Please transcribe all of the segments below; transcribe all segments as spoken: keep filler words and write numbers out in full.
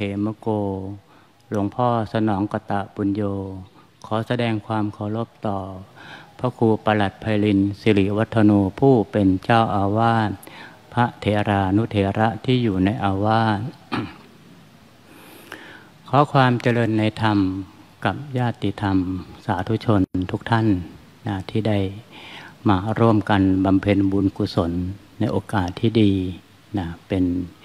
มโกหลวงพ่อสนองกตปุญโญขอแสดงความเคารพต่อพระครูปลัดไพลินสิริวัฒโนผู้เป็นเจ้าอาวาสพระเถรานุเถระที่อยู่ในอาวาส ขอความเจริญในธรรมกับญาติธรรมสาธุชนทุกท่านนะที่ได้มาร่วมกันบำเพ็ญบุญกุศลในโอกาสที่ดีนะเป็น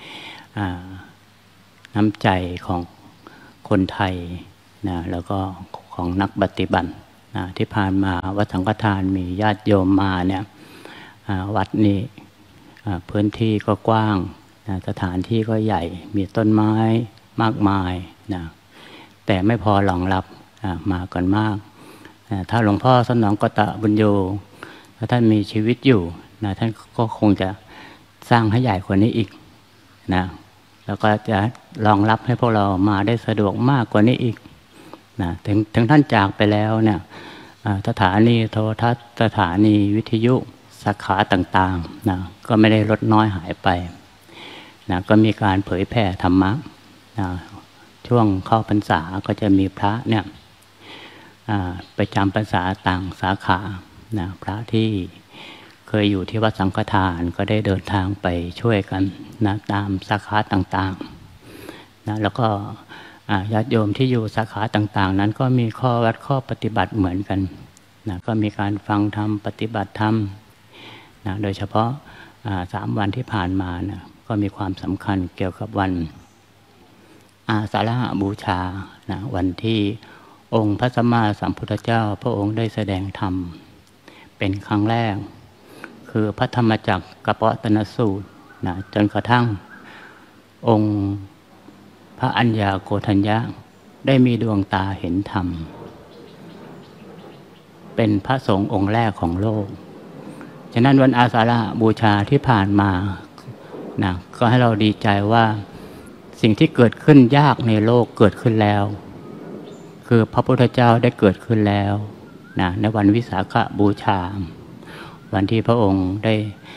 น้ำใจของคนไทยนะแล้วก็ของนักปฏิบัตินะที่ผ่านมาวัดสังฆทานมีญาติโยมมาเนี่ยวัดนี้พื้นที่ก็กว้างนะสถานที่ก็ใหญ่มีต้นไม้มากมายนะแต่ไม่พอรองรับนะมากันมากนะถ้าหลวงพ่อสนองกตปุญโญถ้าท่านมีชีวิตอยู่นะท่านก็คงจะสร้างให้ใหญ่กว่านี้อีกนะแล้วก็จะรองรับให้พวกเรามาได้สะดวกมากกว่านี้อีกนะถึงถึงท่านจากไปแล้วเนี่ยสถานีโทรทัศน์สถานีวิทยุสาขาต่างๆนะก็ไม่ได้ลดน้อยหายไปนะก็มีการเผยแผ่ธรรมะนะช่วงเข้าพรรษาก็จะมีพระเนี่ยไปจำพรรษาต่างสาขานะพระที่เคยอยู่ที่วัดสังฆทานก็ได้เดินทางไปช่วยกันนะตามสาขาต่างๆนะแล้วก็ญาติโยมที่อยู่สาขาต่างๆนั้นก็มีข้อวัดข้อปฏิบัติเหมือนกันนะก็มีการฟังธรรมปฏิบัติธรรมนะโดยเฉพาะสามวันที่ผ่านมานะก็มีความสำคัญเกี่ยวกับวันอาสาฬหบูชานะวันที่องค์พระสัมมาสัมพุทธเจ้าพระองค์ได้แสดงธรรมเป็นครั้งแรกคือพระธรรมจักรกัปปวัตตนสูตรนะจนกระทั่งองค์พระอัญญาโกฏัญญะได้มีดวงตาเห็นธรรมเป็นพระสงฆ์องค์แรกของโลกฉะนั้นวันอาสาฬหบูชาที่ผ่านมานะก็ให้เราดีใจว่าสิ่งที่เกิดขึ้นยากในโลกเกิดขึ้นแล้วคือพระพุทธเจ้าได้เกิดขึ้นแล้วนะในวันวิสาขบูชาวันที่พระองค์ได้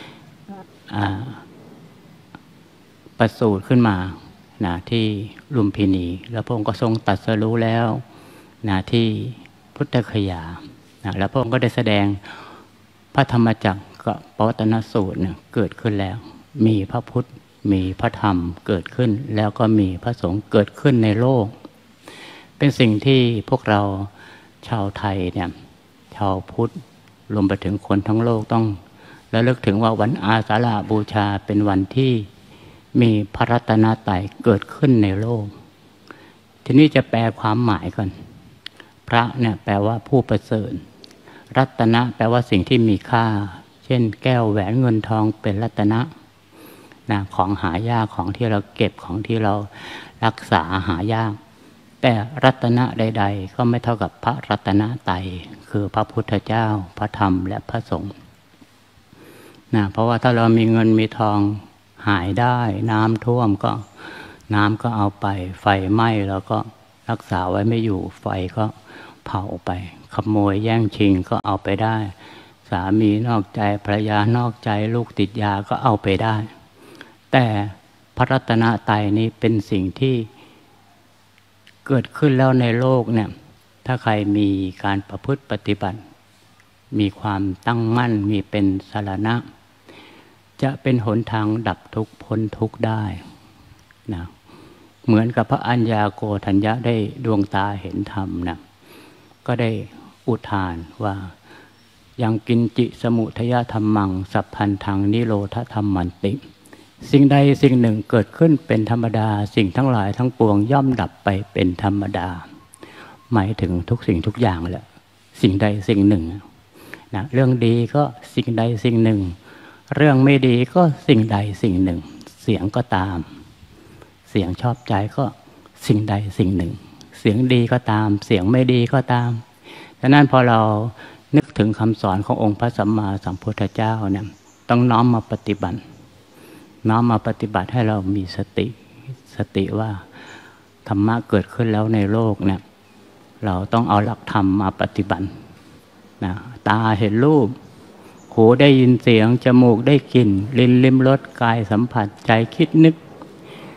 ประสูติขึ้นมานะที่ลุมพินีแล้วพระองค์ก็ทรงตรัสรู้แล้วนะที่พุทธคยานะแล้วพระองค์ก็ได้แสดงพระธรรมจักรกัปปวัตตนสูตรเนี่ยเกิดขึ้นแล้วมีพระพุทธมีพระธรรมเกิดขึ้นแล้วก็มีพระสงฆ์เกิดขึ้นในโลกเป็นสิ่งที่พวกเราชาวไทยเนี่ยชาวพุทธรวมไปถึงคนทั้งโลกต้องระลึกถึงว่าวันอาสาฬหบูชาเป็นวันที่มีพระรัตนตรัยเกิดขึ้นในโลกทีนี้จะแปลความหมายก่อนพระเนี่ยแปลว่าผู้ประเสริฐรัตนะแปลว่าสิ่งที่มีค่าเช่นแก้วแหวนเงินทองเป็นรัตนะนะของหายากของที่เราเก็บของที่เรารักษาหายากแต่รัตนะใดๆก็ไม่เท่ากับพระรัตนตรัยคือพระพุทธเจ้าพระธรรมและพระสงฆ์นะเพราะว่าถ้าเรามีเงินมีทองหายได้น้ำท่วมก็น้ำก็เอาไปไฟไหม้แล้วก็รักษาไว้ไม่อยู่ไฟก็เผาไปขโมยแย่งชิงก็เอาไปได้สามีนอกใจภรรยานอกใจลูกติดยาก็เอาไปได้แต่พระรัตนตรัยนี้เป็นสิ่งที่เกิดขึ้นแล้วในโลกเนี่ยถ้าใครมีการประพฤติปฏิบัติมีความตั้งมั่นมีเป็นสรณะจะเป็นหนทางดับทุกข์พ้นทุกข์ได้นะเหมือนกับพระอัญญาโกฏัญญะได้ดวงตาเห็นธรรมนะก็ได้อุทานว่ายังกินจิสมุทยธรรมังสัพพันธังนิโรธธรรมันติสิ่งใดสิ่งหนึ่งเกิดขึ้นเป็นธรรมดาสิ่งทั้งหลายทั้งปวงย่อมดับไปเป็นธรรมดาหมายถึงทุกสิ่งทุกอย่างแหละสิ่งใดสิ่งหนึ่งนะเรื่องดีก็สิ่งใดสิ่งหนึ่งเรื่องไม่ดีก็สิ่งใดสิ่งหนึ่งเสียงก็ตามเสียงชอบใจก็สิ่งใดสิ่งหนึ่งเสียงดีก็ตามเสียงไม่ดีก็ตามฉะนั้นพอเรานึกถึงคำสอนขององค์พระสัมมาสัมพุทธเจ้าเนี่ยต้องน้อมมาปฏิบัติน้อมมาปฏิบัติให้เรามีสติสติว่าธรรมะเกิดขึ้นแล้วในโลกเนี่ยเราต้องเอาหลักธรรมมาปฏิบัตินะตาเห็นรูปหูได้ยินเสียงจมูกได้กลิ่นลิ้นลิ้มรสกายสัมผัสใจคิดนึก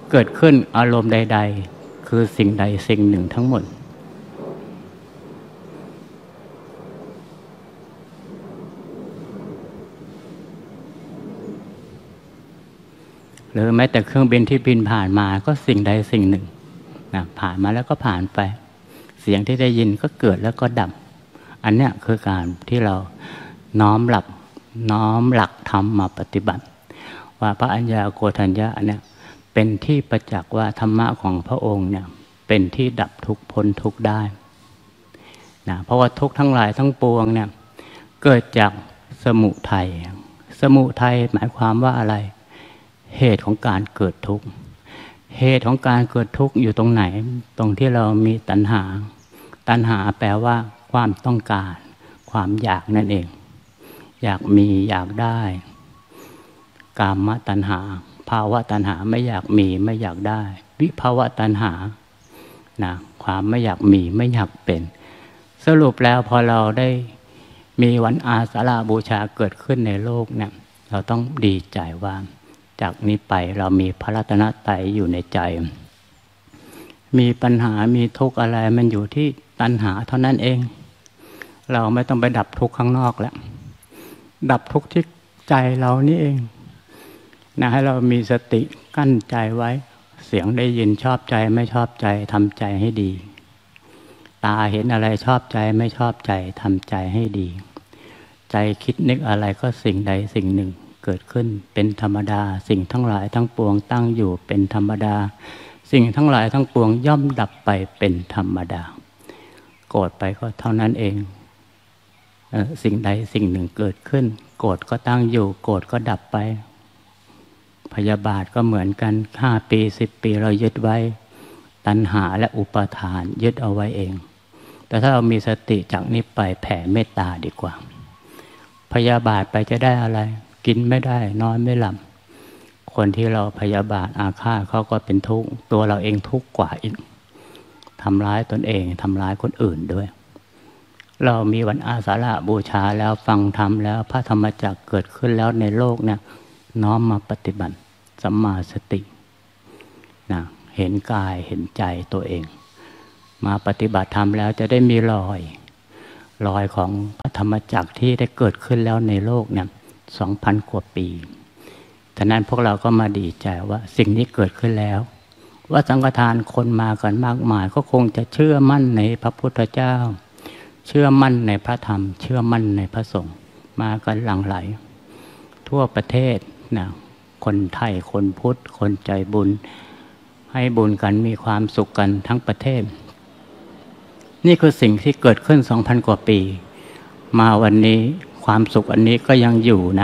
เกิดขึ้นอารมณ์ใดๆคือสิ่งใดสิ่งหนึ่งทั้งหมดหรือแม้แต่เครื่องบินที่บินผ่านมาก็สิ่งใดสิ่งหนึ่งนะผ่านมาแล้วก็ผ่านไปเสียงที่ได้ยินก็เกิดแล้วก็ดับอันเนี้ยคือการที่เราน้อมหลักน้อมหลักธรรมมาปฏิบัติว่าพระอัญญาโกฏัญญะเนี่ยเป็นที่ประจักษ์ว่าธรรมะของพระองค์เนี่ยเป็นที่ดับทุกข์พ้นทุกข์ได้นะเพราะว่าทุกข์ทั้งหลายทั้งปวงเนี่ยเกิดจากสมุทัยสมุทัยหมายความว่าอะไรเหตุของการเกิดทุกข์เหตุของการเกิดทุกข์อยู่ตรงไหนตรงที่เรามีตัณหาตัณหาแปลว่าความต้องการความอยากนั่นเองอยากมีอยากได้กามตัณหาภาวะตัณหาไม่อยากมีไม่อยากได้วิภาวะตัณหานะความไม่อยากมีไม่อยากเป็นสรุปแล้วพอเราได้มีวันอาสาฬหบูชาเกิดขึ้นในโลกเนี่ยเราต้องดีใจว่าจากนี้ไปเรามีพระรัตนตรัยอยู่ในใจมีปัญหามีทุกข์อะไรมันอยู่ที่ตัณหาเท่านั้นเองเราไม่ต้องไปดับทุกข์ข้างนอกแล้วดับทุกข์ที่ใจเรานี่เองนะให้เรามีสติกั้นใจไว้เสียงได้ยินชอบใจไม่ชอบใจทำใจให้ดีตาเห็นอะไรชอบใจไม่ชอบใจทำใจให้ดีใจคิดนึกอะไรก็สิ่งใดสิ่งหนึ่งเกิดขึ้นเป็นธรรมดาสิ่งทั้งหลายทั้งปวงตั้งอยู่เป็นธรรมดาสิ่งทั้งหลายทั้งปวงย่อมดับไปเป็นธรรมดาโกรธไปก็เท่านั้นเองเอ่อสิ่งใดสิ่งหนึ่งเกิดขึ้นโกรธก็ตั้งอยู่โกรธก็ดับไปพยาบาทก็เหมือนกันห้าปีสิบปีเรายึดไว้ตัณหาและอุปาทานยึดเอาไว้เองแต่ถ้าเรามีสติจากนี้ไปแผ่เมตตาดีกว่าพยาบาทไปจะได้อะไรกินไม่ได้นอนไม่หลับคนที่เราพยาบาทอาฆาตเขาก็เป็นทุกข์ตัวเราเองทุกข์กว่าอีกทำร้ายตนเองทำร้ายคนอื่นด้วยเรามีวันอาสาฬหบูชาแล้วฟังธรรมแล้วพระธรรมจักรเกิดขึ้นแล้วในโลกเนี่ยน้อมมาปฏิบัติสัมมาสตินะเห็นกายเห็นใจตัวเองมาปฏิบัติธรรมแล้วจะได้มีรอยรอยของพระธรรมจักรที่ได้เกิดขึ้นแล้วในโลกเนี่ยสองพันกว่าปีฉะนั้นพวกเราก็มาดีใจว่าสิ่งนี้เกิดขึ้นแล้วว่าสังฆทานคนมากันมากมายก็คงจะเชื่อมั่นในพระพุทธเจ้าเชื่อมั่นในพระธรรมเชื่อมั่นในพระสงฆ์มากันหลั่งไหลทั่วประเทศนะคนไทยคนพุทธคนใจบุญให้บุญกันมีความสุขกันทั้งประเทศนี่คือสิ่งที่เกิดขึ้น สองพัน กว่าปีมาวันนี้ความสุขอันนี้ก็ยังอยู่นะ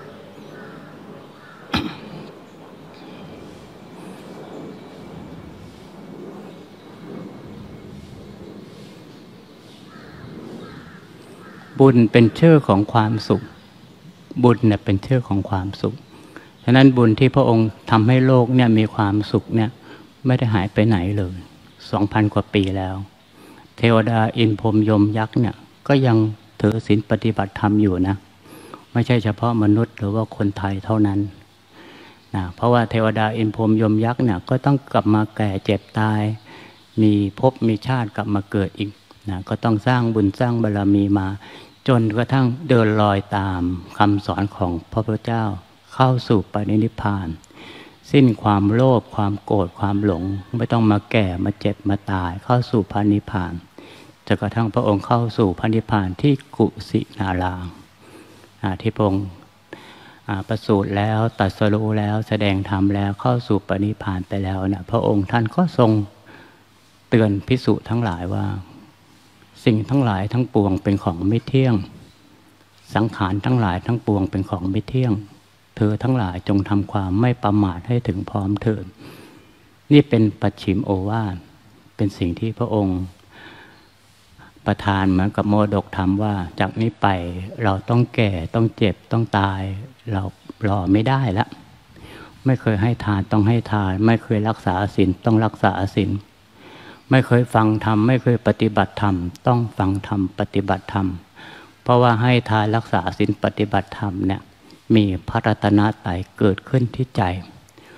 บุญเป็นชื่อของความสุขบุญเนี่ยเป็นชื่อของความสุขฉะนั้นบุญที่พระองค์ทำให้โลกเนี่ยมีความสุขเนี่ยไม่ได้หายไปไหนเลย สองพัน กว่าปีแล้วเทวดาอินพรหมยมยักษ์เนี่ยก็ยังถือศีลปฏิบัติธรรมอยู่นะไม่ใช่เฉพาะมนุษย์หรือว่าคนไทยเท่านั้นนะเพราะว่าเทวดาอินพรหมยมยักษ์เนี่ยก็ต้องกลับมาแก่เจ็บตายมีภพมีชาติกลับมาเกิดอีกนะก็ต้องสร้างบุญสร้างบารมีมาจนกระทั่งเดินลอยตามคำสอนของพระพุทธเจ้าเข้าสู่ปรินิพพานสิ้นความโลภความโกรธความหลงไม่ต้องมาแก่มาเจ็บมาตายเข้าสู่พระนิพพานจนกระทั่งพระองค์เข้าสู่พระนิพพานที่กุสินาราที่พระองค์ประสูติแล้วตรัสรู้แล้วแสดงธรรมแล้วเข้าสู่ปรินิพพานไปแล้วนะพระองค์ท่านก็ทรงเตือนภิกษุทั้งหลายว่าสิ่งทั้งหลายทั้งปวงเป็นของไม่เที่ยงสังขารทั้งหลายทั้งปวงเป็นของไม่เที่ยงเธอทั้งหลายจงทำความไม่ประมาทให้ถึงพร้อมเถิดนี่เป็นปัจฉิมโอวาทเป็นสิ่งที่พระองค์ประทานเหมือนกับโมดกธรรมว่าจากนี้ไปเราต้องแก่ต้องเจ็บต้องตายเรารอไม่ได้ละไม่เคยให้ทานต้องให้ทานไม่เคยรักษาศีลต้องรักษาศีลไม่เคยฟังธรรมไม่เคยปฏิบัติธรรมต้องฟังธรรมปฏิบัติธรรมเพราะว่าให้ทานรักษาศีลปฏิบัติธรรมเนี่ยมีพระรัตนตรัยเกิดขึ้นที่ใจ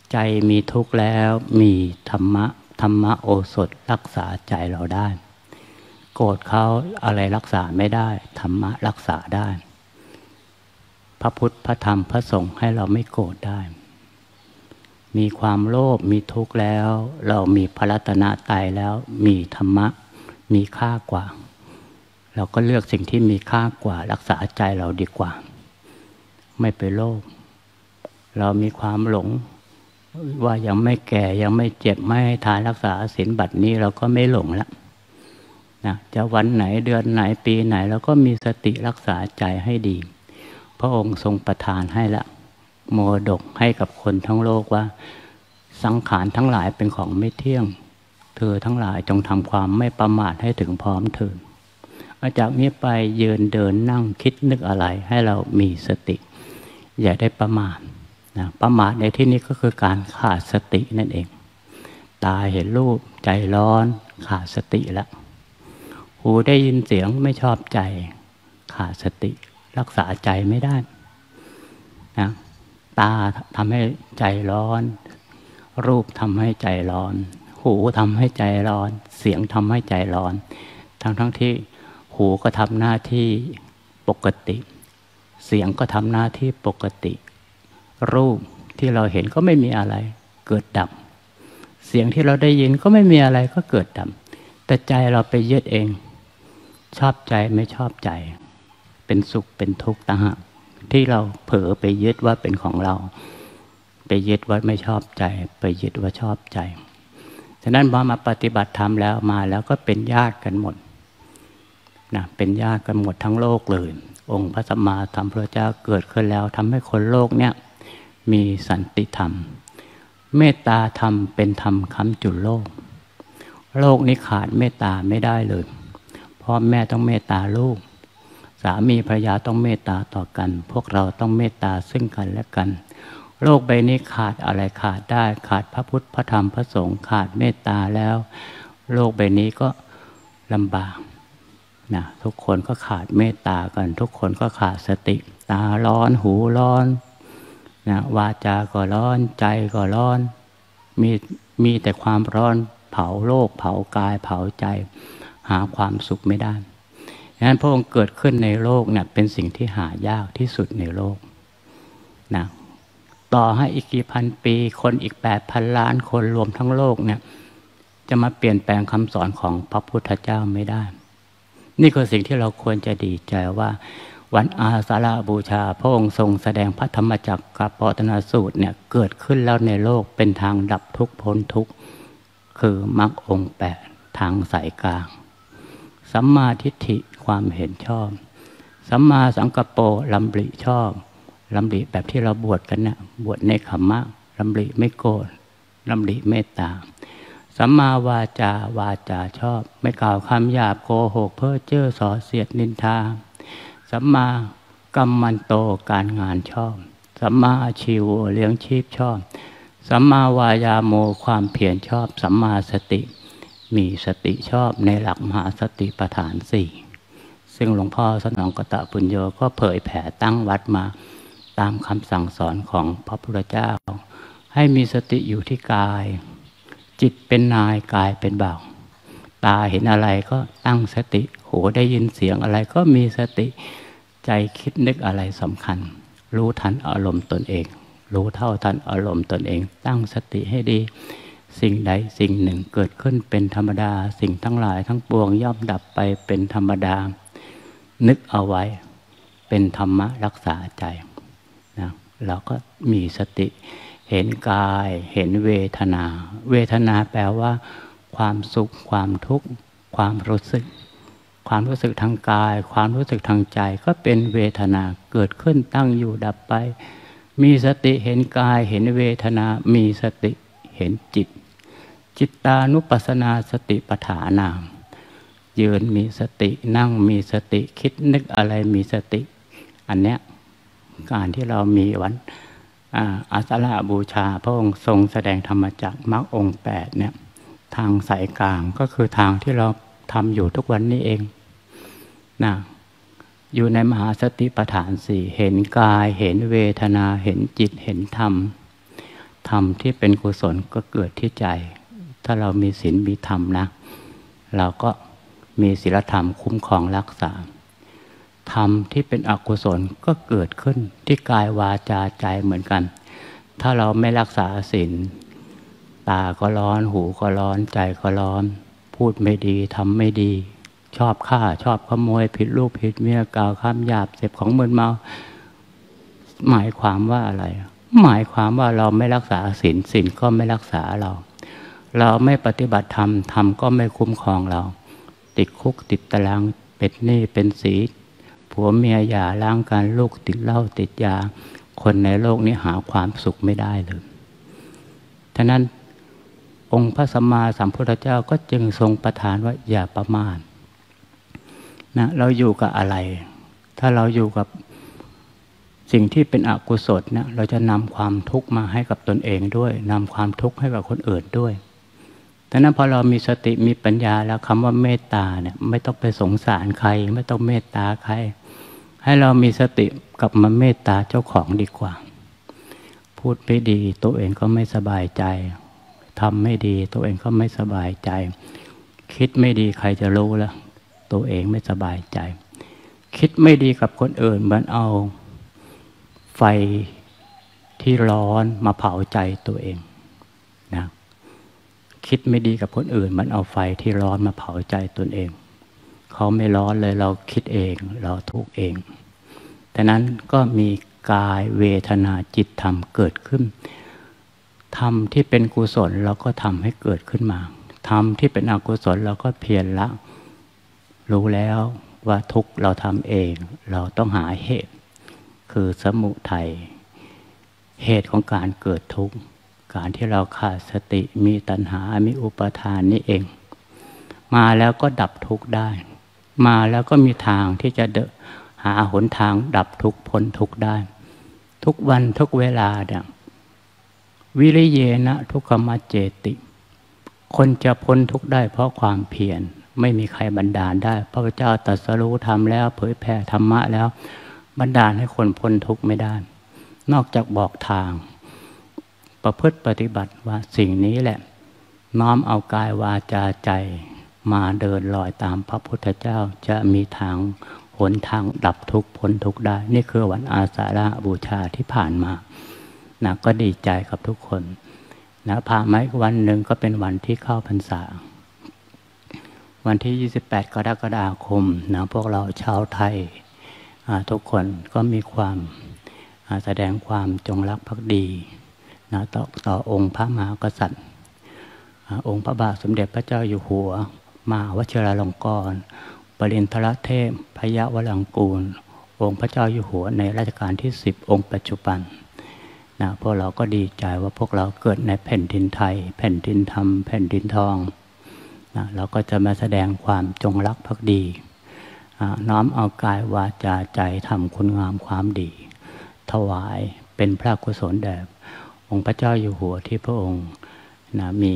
ใจมีทุกข์แล้วมีธรรมะธรรมะโอสถรักษาใจเราได้โกรธเขาอะไรรักษาไม่ได้ธรรมะรักษาได้พระพุทธพระธรรมพระสงฆ์ให้เราไม่โกรธได้มีความโลภมีทุกข์แล้วเรามีพระรัตนตรัยแล้วมีธรรมะมีค่ากว่าเราก็เลือกสิ่งที่มีค่ากว่ารักษาใจเราดีกว่าไม่ไปโลภเรามีความหลงว่ายังไม่แก่ยังไม่เจ็บไม่ให้ทานรักษาศีลบัดนี้เราก็ไม่หลงแล้วนะจะวันไหนเดือนไหนปีไหนเราก็มีสติรักษาใจให้ดีพระองค์ทรงประทานให้ละโมดกให้กับคนทั้งโลกว่าสังขารทั้งหลายเป็นของไม่เที่ยงเธอทั้งหลายจงทำความไม่ประมาทให้ถึงพร้อมเถิดจากนี้ไปยืนเดินนั่งคิดนึกอะไรให้เรามีสติอย่าได้ประมาทนะประมาทในที่นี้ก็คือการขาดสตินั่นเองตาเห็นรูปใจร้อนขาดสติแล้วหูได้ยินเสียงไม่ชอบใจขาดสติรักษาใจไม่ได้นะตาทำให้ใจร้อนรูปทำให้ใจร้อนหูทำให้ใจร้อนเสียงทำให้ใจร้อนทั้งทั้งที่หูก็ทำหน้าที่ปกติเสียงก็ทำหน้าที่ปกติรูปที่เราเห็นก็ไม่มีอะไรเกิดดับเสียงที่เราได้ยินก็ไม่มีอะไรก็เกิดดับแต่ใจเราไปยึดเองชอบใจไม่ชอบใจเป็นสุขเป็นทุกข์ต่างหากที่เราเผลอไปยึดว่าเป็นของเราไปยึดว่าไม่ชอบใจไปยึดว่าชอบใจฉะนั้นพอมาปฏิบัติธรรมแล้วมาแล้วก็เป็นญาติกันหมดนะเป็นญาติกันหมดทั้งโลกเลยองค์พระสัมมาสัมพุทธเจ้าเกิดขึ้นแล้วทำให้คนโลกเนี่ยมีสันติธรรมเมตตาธรรมเป็นธรรมค้ำจุนโลกโลกนี้ขาดเมตตาไม่ได้เลยพ่อแม่ต้องเมตตาลูกสามีภรรยาต้องเมตตาต่อกันพวกเราต้องเมตตาซึ่งกันและกันโลกใบนี้ขาดอะไรขาดได้ขาดพระพุทธพระธรรมพระสงฆ์ขาดเมตตาแล้วโลกใบนี้ก็ลำบากนะทุกคนก็ขาดเมตตากันทุกคนก็ขาดสติตาร้อนหูร้อนนะวาจาก็ร้อนใจก็ร้อนมีมีแต่ความร้อนเผาโลกเผากายเผาใจหาความสุขไม่ได้ดังนั้นพระองค์เกิดขึ้นในโลกเนี่ยเป็นสิ่งที่หายากที่สุดในโลกนะต่อให้อีกกี่พันปีคนอีกแปดพันล้านคนรวมทั้งโลกเนี่ยจะมาเปลี่ยนแปลงคำสอนของพระพุทธเจ้าไม่ได้นี่คือสิ่งที่เราควรจะดีใจว่าวันอาสาฬหบูชาพระองค์ทรงแสดงพระธรรมจักรกับปวัตนสูตรเนี่ยเกิดขึ้นแล้วในโลกเป็นทางดับทุกข์พ้นทุกข์คือมรรคองค์แปดทางสายกลางสัมมาทิฏฐิความเห็นชอบสัมมาสังกัปโปลำริชอบลำริแบบที่เราบวชกันเนี่ยบวชในขัมมะลำริไม่โกรธลำริเมตตาสัมมาวาจาวาจาชอบไม่กล่าวคำหยาบโกหกเพ้อเจ้อส่อเสียดนินทาสัมมากัมมันโตการงานชอบสัมมาอาชีวะเลี้ยงชีพชอบสัมมาวายาโมความเพียรชอบสัมมาสติมีสติชอบในหลักมหาสติปัฏฐานสี่ซึ่งหลวงพ่อสนองกตปุญโญก็เผยแผ่ตั้งวัดมาตามคำสั่งสอนของพระพุทธเจ้าให้มีสติอยู่ที่กายจิตเป็นนายกายเป็นบ่าวตาเห็นอะไรก็ตั้งสติหูได้ยินเสียงอะไรก็มีสติใจคิดนึกอะไรสำคัญรู้ทันอารมณ์ตนเองรู้เท่าทันอารมณ์ตนเองตั้งสติให้ดีสิ่งใดสิ่งหนึ่งเกิดขึ้นเป็นธรรมดาสิ่งทั้งหลายทั้งปวงย่อมดับไปเป็นธรรมดานึกเอาไว้เป็นธรรมะรักษาใจนะเราก็มีสติเห็นกายเห็นเวทนาเวทนาแปลว่าความสุขความทุกข์ความรู้สึกความรู้สึกทางกายความรู้สึกทางใจก็เป็นเวทนาเกิดขึ้นตั้งอยู่ดับไปมีสติเห็นกายเห็นเวทนามีสติเห็นจิตจิตตานุปัสสนาสติปัฏฐานามยืนมีสตินั่งมีสติคิดนึกอะไรมีสติอันเนี้ยการที่เรามีวันอาสาฬหบูชาพระองค์ทรงแสดงธรรมจักรมรรคองค์แปดเนี่ยทางสายกลางก็คือทางที่เราทำอยู่ทุกวันนี้เองนะอยู่ในมหาสติปัฏฐานสี่เห็นกายเห็นเวทนาเห็นจิตเห็นธรรมธรรมที่เป็นกุศลก็เกิดที่ใจถ้าเรามีศีลมีธรรมนะเราก็มีศีลธรรมคุ้มครองรักษาธรรมที่เป็นอกุศลก็เกิดขึ้นที่กายวาจาใจเหมือนกันถ้าเราไม่รักษาศีลตาก็ร้อนหูก็ร้อนใจก็ร้อนพูดไม่ดีทำไม่ดีชอบฆ่าชอบขโมยผิดลูกผิดเมียกล่าวคำหยาบเสพของมึนเมาหมายความว่าอะไรหมายความว่าเราไม่รักษาศีลศีลก็ไม่รักษาเราเราไม่ปฏิบัติธรรมธรรมก็ไม่คุ้มครองเราติดคุกติดตารางเป็นหนี้เป็นสีผัวเมียหย่าร้างกันลูกติดเหล้าติดยาคนในโลกนี้หาความสุขไม่ได้เลยฉะนั้นองค์พระสัมมาสัมพุทธเจ้าก็จึงทรงประทานว่าอย่าประมาทนะเราอยู่กับอะไรถ้าเราอยู่กับสิ่งที่เป็นอกุศลนะเราจะนำความทุกข์มาให้กับตนเองด้วยนำความทุกข์ให้กับคนอื่นด้วยดังนั้นพอเรามีสติมีปัญญาแล้วคำว่าเมตตาเนี่ยไม่ต้องไปสงสารใครไม่ต้องเมตตาใครให้เรามีสติกลับมาเมตตาเจ้าของดีกว่าพูดไม่ดีตัวเองก็ไม่สบายใจทำไม่ดีตัวเองก็ไม่สบายใจคิดไม่ดีใครจะรู้ล่ะตัวเองไม่สบายใจคิดไม่ดีกับคนอื่นเหมือนเอาไฟที่ร้อนมาเผาใจตัวเองนะคิดไม่ดีกับคนอื่นมันเอาไฟที่ร้อนมาเผาใจตนเองเขาไม่ร้อนเลยเราคิดเองเราทุกข์เองแต่นั้นก็มีกายเวทนาจิตธรรมเกิดขึ้นธรรมที่เป็นกุศลเราก็ทำให้เกิดขึ้นมาธรรมที่เป็นอกุศลเราก็เพียรละรู้แล้วว่าทุกข์เราทำเองเราต้องหาเหตุคือสมุทัยเหตุของการเกิดทุกข์การที่เราขาดสติมีตัณหามีอุปทานนี่เองมาแล้วก็ดับทุกข์ได้มาแล้วก็มีทางที่จะเดนหาหนทางดับทุกข์พ้นทุกข์ได้ทุกวันทุกเวลาเนี่ยวิริเยนะทุกขมัจเจติคนจะพ้นทุกข์ได้เพราะความเพียรไม่มีใครบันดาลได้พระพุทธเจ้าตรัสรู้ธรรมแล้วเผยแผ่ธรรมะแล้วบันดาลให้คนพ้นทุกข์ไม่ได้นอกจากบอกทางประพฤติปฏิบัติว่าสิ่งนี้แหละน้อมเอากายวาจาใจมาเดินลอยตามพระพุทธเจ้าจะมีทางหนทางดับทุกข์พ้นทุกข์ได้นี่คือวันอาสาฬหบูชาที่ผ่านมานะก็ดีใจกับทุกคนนะผ่านมาอีกวันหนึ่งก็เป็นวันที่เข้าพรรษาวันที่ยี่สิบแปดกรกฎาคมนะพวกเราชาวไทยทุกคนก็มีความแสดงความจงรักภักดีนะต่อต่อองค์พระมหากษัตริย์องค์พระบาทสมเด็จพระเจ้าอยู่หัวมหาวชิราลงกรณ์ปริณฑรเทพพยาวรังกูลองค์พระเจ้าอยู่หัวในรัชกาลที่สิบองค์ปัจจุบันนะพวกเราก็ดีใจว่าพวกเราเกิดในแผ่นดินไทยแผ่นดินธรรมแผ่นดินทองนะเราก็จะมาแสดงความจงรักภักดีน้อมเอากายวาจาใจทำคุณงามความดีถวายเป็นพระกุศลแด่องค์พระเจ้าอยู่หัวที่พระองค์นะมี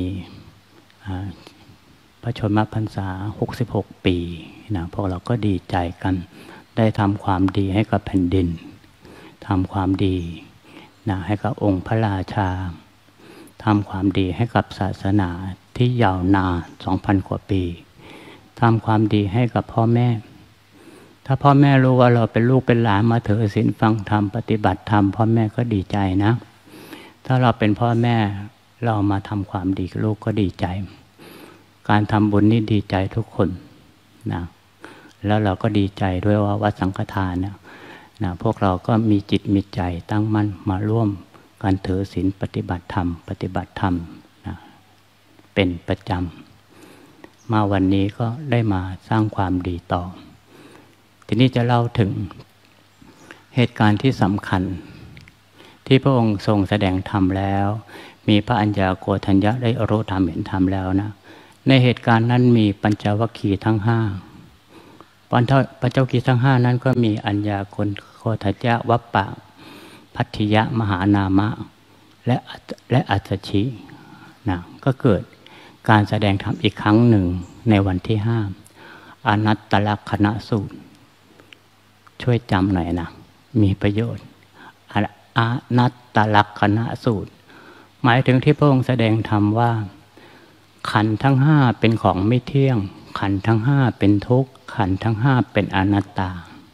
พระชนมพรรษาหกสิบหกปีนะพวกเราก็ดีใจกันได้ทำความดีให้กับแผ่นดินทำความดีนะให้กับองค์พระราชาทำความดีให้กับศาสนาที่ยาวนาน สองพัน กว่าปีทำความดีให้กับพ่อแม่ถ้าพ่อแม่รู้ว่าเราเป็นลูกเป็นหลานมาถือศีลฟังธรรมปฏิบัติธรรมพ่อแม่ก็ดีใจนะถ้าเราเป็นพ่อแม่เรามาทำความดีกับลูกก็ดีใจการทำบุญนี่ดีใจทุกคนนะแล้วเราก็ดีใจด้วยว่าวัดสังฆทานนะนะพวกเราก็มีจิตมีใจตั้งมั่นมาร่วมการถือศีลปฏิบัติธรรมปฏิบัติธรรมนะเป็นประจำมาวันนี้ก็ได้มาสร้างความดีต่อทีนี้จะเล่าถึงเหตุการณ์ที่สำคัญที่พระองค์ทรงแสดงธรรมแล้วมีพระอัญญาโกณฑัญญะได้รู้ธรรมเห็นธรรมแล้วนะในเหตุการณ์นั้นมีปัญจวัคคีย์ทั้งห้าปัญจปัญจวัคคีย์ทั้งห้านั้นก็มีอัญญาโกณฑัญญะวัปปะพัทธิยะมหานามะและและอัสสชินะก็เกิดการแสดงธรรมอีกครั้งหนึ่งในวันที่ห้าอนัตตลักขณสูตรช่วยจำหน่อยนะมีประโยชน์อนัตตลักขณสูตรหมายถึงที่พระองค์แสดงธรรมว่าขันธ์ทั้งห้าเป็นของไม่เที่ยงขันธ์ทั้งห้าเป็นทุกข์ขันธ์ทั้งห้าเป็นอนัตตา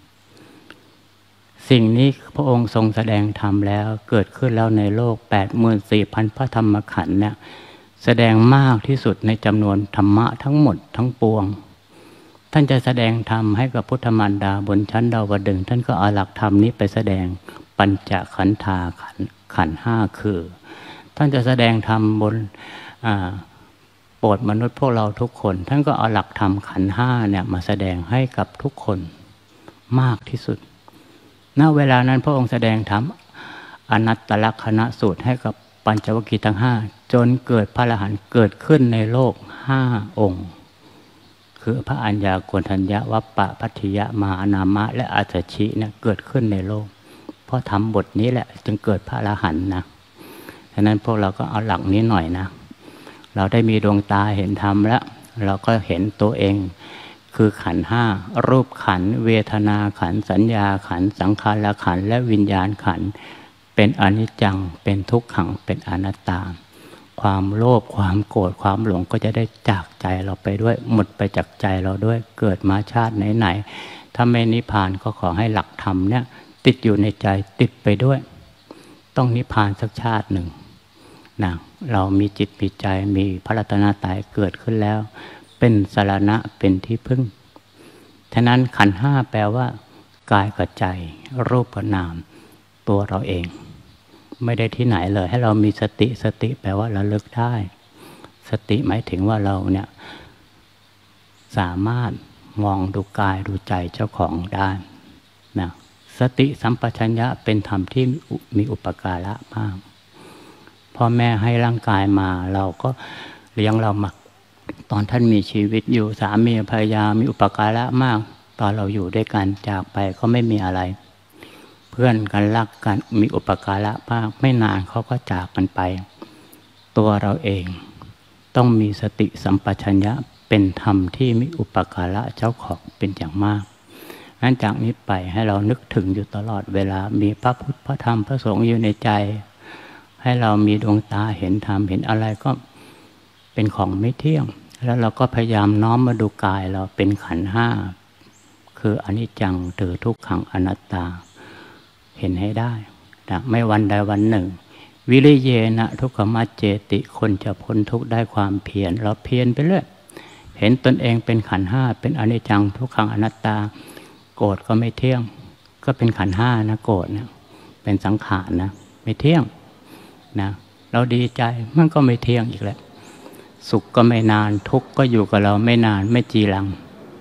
สิ่งนี้พระองค์ทรงแสดงธรรมแล้วเกิดขึ้นแล้วในโลก แปดหมื่นสี่พัน พระธรรมขันธ์เนี่ยแสดงมากที่สุดในจำนวนธรรมะทั้งหมดทั้งปวงท่านจะแสดงธรรมให้กับพุทธมารดาบนชั้นดาวดึงส์ท่านก็เอาหลักธรรมนี้ไปแสดงปัญจขันธาขันธ์ขันธ์ห้าคือท่านจะแสดงธรรมบนโปรดมนุษย์พวกเราทุกคนท่านก็เอาหลักธรรมขันธ์ห้าเนี่ยมาแสดงให้กับทุกคนมากที่สุดณเวลานั้นพระองค์แสดงธรรมอนัตตลักษณสูตรให้กับปัญจวัคคีย์ทั้งห้าจนเกิดพระอรหันต์เกิดขึ้นในโลกห้าองค์คือพระอัญญาโกณฑัญญะวัปปะพัทธิยะมหานามะและอัจฉริเนี่ยเกิดขึ้นในโลกเพราะธรรมบทนี้แหละจึงเกิดพระอรหันต์นะฉะนั้นพวกเราก็เอาหลักนี้หน่อยนะเราได้มีดวงตาเห็นธรรมแล้วเราก็เห็นตัวเองคือขันธ์ห้ารูปขันธ์เวทนาขันธ์สัญญาขันธ์สังขารขันธ์และวิญญาณขันธ์เป็นอนิจจังเป็นทุกขังเป็นอนัตตาความโลภความโกรธความหลงก็จะได้จากใจเราไปด้วยหมดไปจากใจเราด้วยเกิดมาชาติไหนๆถ้าไม่นิพพานก็ขอให้หลักธรรมเนี่ยติดอยู่ในใจติดไปด้วยต้องนิพพานสักชาติหนึ่งนะเรามีจิตมีใจมีพระรัตนตรัยเกิดขึ้นแล้วเป็นสรณะเป็นที่พึ่งฉะนั้นขันธ์ห้าแปลว่ากายกับใจรูปกับนามตัวเราเองไม่ได้ที่ไหนเลยให้เรามีสติสติแปลว่าระลึกได้สติหมายถึงว่าเราเนี่ยสามารถมองดูกายดูใจเจ้าของได้นะสติสัมปชัญญะเป็นธรรมที่มีอุปการะมากพ่อแม่ให้ร่างกายมาเราก็เลี้ยงเรามาตอนท่านมีชีวิตอยู่สามีภรรยามีอุปการะมากตอนเราอยู่ด้วยกันจากไปก็ไม่มีอะไรเพื่อนกันรักกันมีอุปการะมากไม่นานเขาก็จากกันไปตัวเราเองต้องมีสติสัมปชัญญะเป็นธรรมที่มีอุปการะเจ้าของเป็นอย่างมากงั้นจากนี้ไปให้เรานึกถึงอยู่ตลอดเวลามีพระพุทธพระธรรมพระสงฆ์อยู่ในใจให้เรามีดวงตาเห็นธรรมเห็นอะไรก็เป็นของไม่เที่ยงแล้วเราก็พยายามน้อมมาดูกายเราเป็นขันธ์ห้าคืออนิจจังถือทุกขังอนัตตาเห็นให้ได้นะไม่วันใดวันหนึ่งวิริเยนะทุกขมัจเจติคนจะพ้นทุกข์ได้ความเพียรเราเพียรไปเรื่อยเห็นตนเองเป็นขันธ์ห้าเป็นอนิจจังทุกขังอนัตตาโกรธก็ไม่เที่ยงก็เป็นขันธ์ห้านะโกรธนะเป็นสังขารนะไม่เที่ยงนะเราดีใจมันก็ไม่เที่ยงอีกแล้วสุขก็ไม่นานทุกข์ก็อยู่กับเราไม่นานไม่จีรัง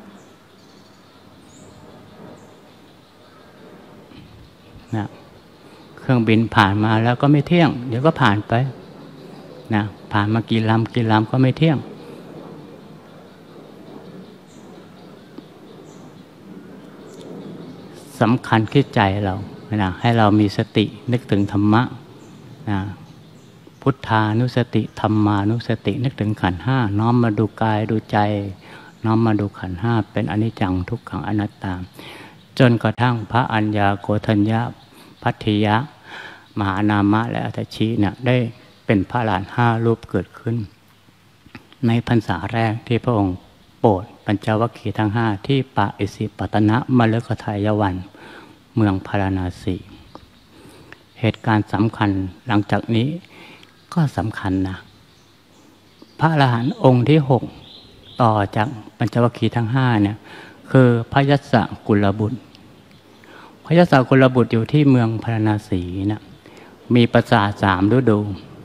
นะเครื่องบินผ่านมาแล้วก็ไม่เที่ยงเดี๋ยวก็ผ่านไปนะผ่านมากี่ลำกี่ลำก็ไม่เที่ยงสำคัญที่ใจเรานะให้เรามีสตินึกถึงธรรมะนะพุทธานุสติธรรมานุสตินึกถึงขันธ์ห้าน้อมมาดูกายดูใจน้อมมาดูขันธ์ห้าเป็นอนิจจังทุกขังอนัตตาจนกระทั่งพระอัญญาโกณฑัญญะพัทธิยะมหานามะและอัตถชิเนี่ยได้เป็นพระอรหันต์ห้ารูปเกิดขึ้นในพรรษาแรกที่พระองค์โปรดปัญจวัคคีย์ทั้งห้าที่ป่าอิสิปตนะมฤคทายวันเมืองพาราณสีเหตุการณ์สำคัญหลังจากนี้ก็สำคัญนะพระอรหันต์องค์ที่หกต่อจากปัญจวัคคีย์ทั้งห้าเนี่ยคือพระยัสสกุลบุตรพระยัสสกุลบุตรอยู่ที่เมืองพาราณสีนะมีปราสาทสามฤดู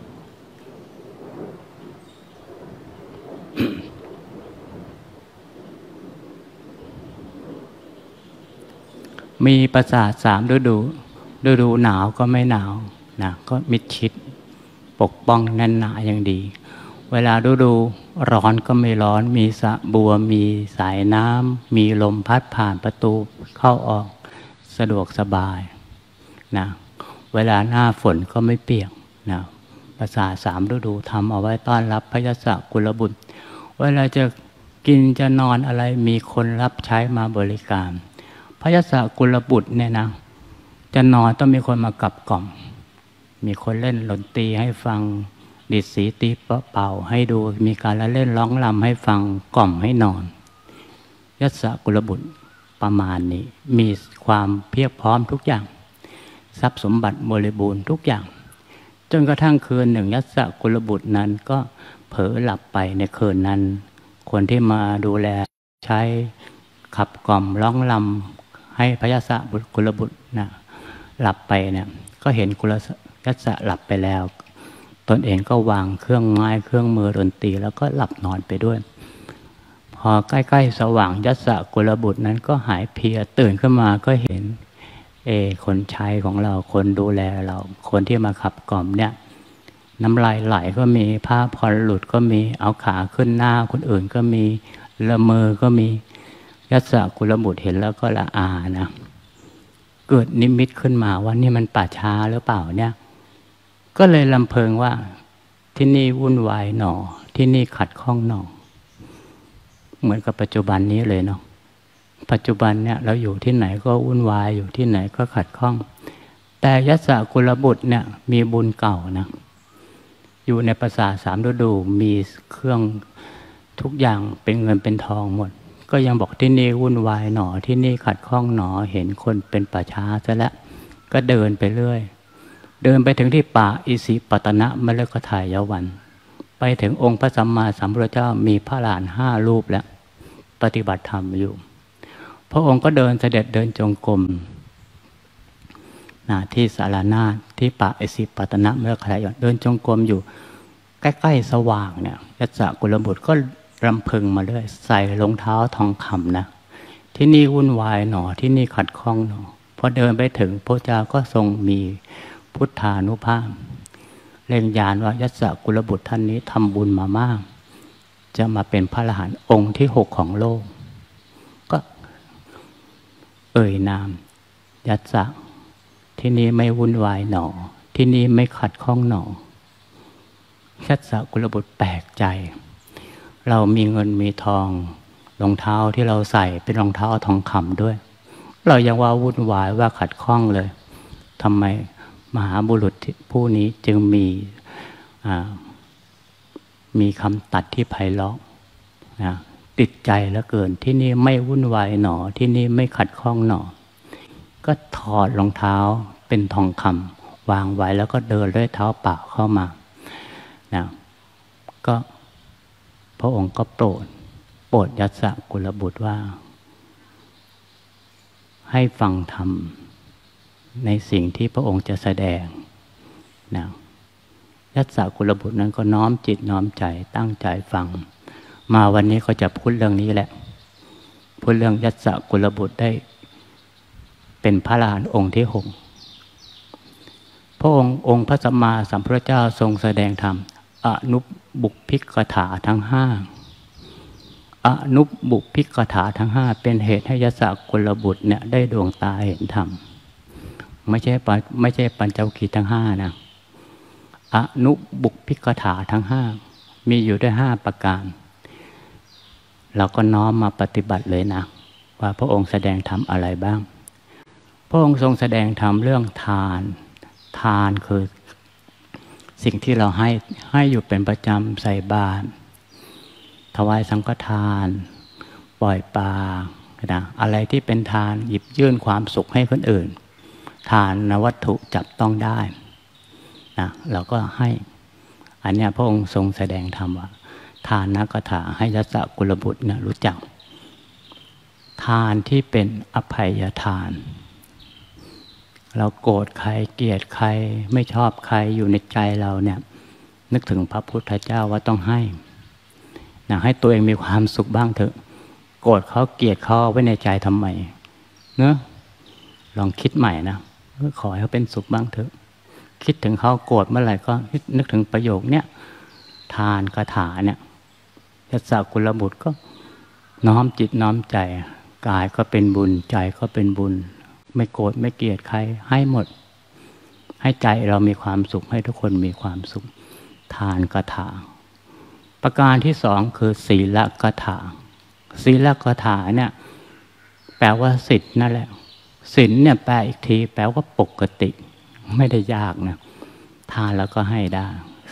มีปราสาทสามฤดูฤดูหนาวก็ไม่หนาวนะก็มิดชิดปกป้องแน่นหนาอย่างดีเวลาฤดูร้อนก็ไม่ร้อนมีสระบัวมีสายน้ำมีลมพัดผ่านประตูเข้าออกสะดวกสบายนะเวลาหน้าฝนก็ไม่เปียกนะปราสาทสามฤดูทำเอาไว้ต้อนรับพระยศกุลบุตรเวลาจะกินจะนอนอะไรมีคนรับใช้มาบริการพระยศกุลบุตรเนี่ยนะจะนอนต้องมีคนมากับกล่อมมีคนเล่นดนตรีให้ฟังดิดสีตีเป่าให้ดูมีการละเล่นร้องรำให้ฟังกล่อมให้นอนยัสสกุลบุตรประมาณนี้มีความเพียบพร้อมทุกอย่างทรัพย์สมบัติบริบูรณ์ทุกอย่างจนกระทั่งคืนหนึ่งยัสสกุลบุตรนั้นก็เผลอหลับไปในคืนนั้นคนที่มาดูแลใช้ขับกล่อมร้องรำให้พระยัสสกุลบุตรนะหลับไปเนี่ยก็เห็นกุลยัสสหลับไปแล้วตนเองก็วางเครื่องไม้เครื่องมือดนตรีแล้วก็หลับนอนไปด้วยพอใกล้ๆสว่างยัสสกุลบุตรนั้นก็หายเพลียตื่นขึ้นมาก็เห็นเอคนใช้ของเราคนดูแลเราคนที่มาขับกล่อมเนี่ยน้ำลายไหลก็มีผ้าผ่อนหลุดก็มีเอาขาขึ้นหน้าคนอื่นก็มีละเมอก็มียัสสกุลบุตรเห็นแล้วก็ละอานะเกิดนิมิตขึ้นมาว่านี่มันป่าช้าหรือเปล่าเนี่ยก็เลยลำเพิงว่าที่นี่วุ่นวายหนอที่นี่ขัดข้องหนอเหมือนกับปัจจุบันนี้เลยเนาะปัจจุบันเนี่ยเราอยู่ที่ไหนก็วุ่นวายอยู่ที่ไหนก็ขัดข้องแต่ยัสสกุลบุตรเนี่ยมีบุญเก่านะอยู่ในปราสาทสามฤดูมีเครื่องทุกอย่างเป็นเงินเป็นทองหมดก็ยังบอกที่นี่วุ่นวายหนอที่นี่ขัดข้องหนอเห็นคนเป็นป่าช้าซะแล้วก็เดินไปเรื่อยเดินไปถึงที่ป่าอิสิปตนะมฤคทายวันไปถึงองค์พระสัมมาสัมพุทธเจ้ามีพระหลานห้ารูปแล้วปฏิบัติธรรมอยู่พระองค์ก็เดินเสด็จเดินจงกรมนะที่สารนาถที่ป่าอิสิปตนะมฤคทายวันเดินจงกรมอยู่ใกล้ๆสว่างเนี่ยยัสสกุลบุตรก็รำพึงมาเรื่อยใส่รองเท้าทองคำนะที่นี่วุ่นวายหนอที่นี่ขัดข้องหนอพอเดินไปถึงพระเจ้าก็ทรงมีพุทธานุภาพเล็งญาณว่ายัสสกุลบุตรท่านนี้ทำบุญมามากจะมาเป็นพระอรหันต์องค์ที่หกของโลกก็เอ่ยนามยัสสะที่นี่ไม่วุ่นวายหนอที่นี่ไม่ขัดข้องหนอยัสสกุลบุตรแปลกใจเรามีเงินมีทองรองเท้าที่เราใส่เป็นรองเท้าทองคำด้วยเรายังว่าวุ่นวายว่าขัดข้องเลยทำไมมหาบุรุษผู้นี้จึงมีมีคำตัดที่ไพเราะนะติดใจเหลือเกินที่นี่ไม่วุ่นวายหนอที่นี่ไม่ขัดข้องหนอก็ถอดรองเท้าเป็นทองคำวางไว้แล้วก็เดินด้วยเท้าเปล่าเข้ามานะก็พระองค์ก็โปรดโปรดยัสสกุลบุตรว่าให้ฟังธรรมในสิ่งที่พระองค์จะแสดงนะยัสสกุลบุตรนั้นก็น้อมจิตน้อมใจตั้งใจฟังมาวันนี้ก็จะพูดเรื่องนี้แหละพูดเรื่องยัสสกุลบุตรได้เป็นพระอรหันต์องค์ที่หกพระองค์องค์พระสัมมาสัมพุทธเจ้าทรงแสดงธรรมอนุบุพพิกถาทั้งห้าอนุบุพพิกถาทั้งห้าเป็นเหตุให้ยัสสกุลบุตรเนี่ยได้ดวงตาเห็นธรรมไม่ใช่ไม่ใช่ปัญจวัคคีย์ทั้งห้านะอนุบุพพิกถาทั้งห้ามีอยู่ด้วยห้าประการเราก็น้อมมาปฏิบัติเลยนะว่าพระองค์แสดงธรรมอะไรบ้างพระองค์ทรงแสดงธรรมเรื่องทานทานคือสิ่งที่เราให้ให้อยู่เป็นประจำใส่บาตรถวายสังฆทานปล่อยปลานะอะไรที่เป็นทานหยิบยื่นความสุขให้คนอื่นทานนวัตถุจับต้องได้นะเราก็ให้อันนี้พระองค์ทรงแสดงธรรมว่าทานนักถาให้ยัสสกุลบุตรเนี่ยรู้จักทานที่เป็นอภัยทานเราโกรธใครเกลียดใครไม่ชอบใครอยู่ในใจเราเนี่ยนึกถึงพระพุทธเจ้าว่าต้องให้นะให้ตัวเองมีความสุขบ้างเถอะโกรธเขาเกลียดเขาไว้ในใจทำไมเนอะลองคิดใหม่นะขอให้เขาเป็นสุขบ้างเถอะคิดถึงเขาโกรธเมื่อไหร่ก็นึกถึงประโยคเนี้ยทานคาถาเนี่ยยัสสกุลบุตรก็น้อมจิตน้อมใจกายก็เป็นบุญใจก็เป็นบุญไม่โกรธไม่เกลียดใครให้หมดให้ใจเรามีความสุขให้ทุกคนมีความสุขทานคาถาประการที่สองคือศีลคาถาศีลคาถาเนี่ยแปลว่าศีลนั่นแหละศีลเนี่ยแปลอีกทีแปลว่าปกติไม่ได้ยากนะทานแล้วก็ให้ได้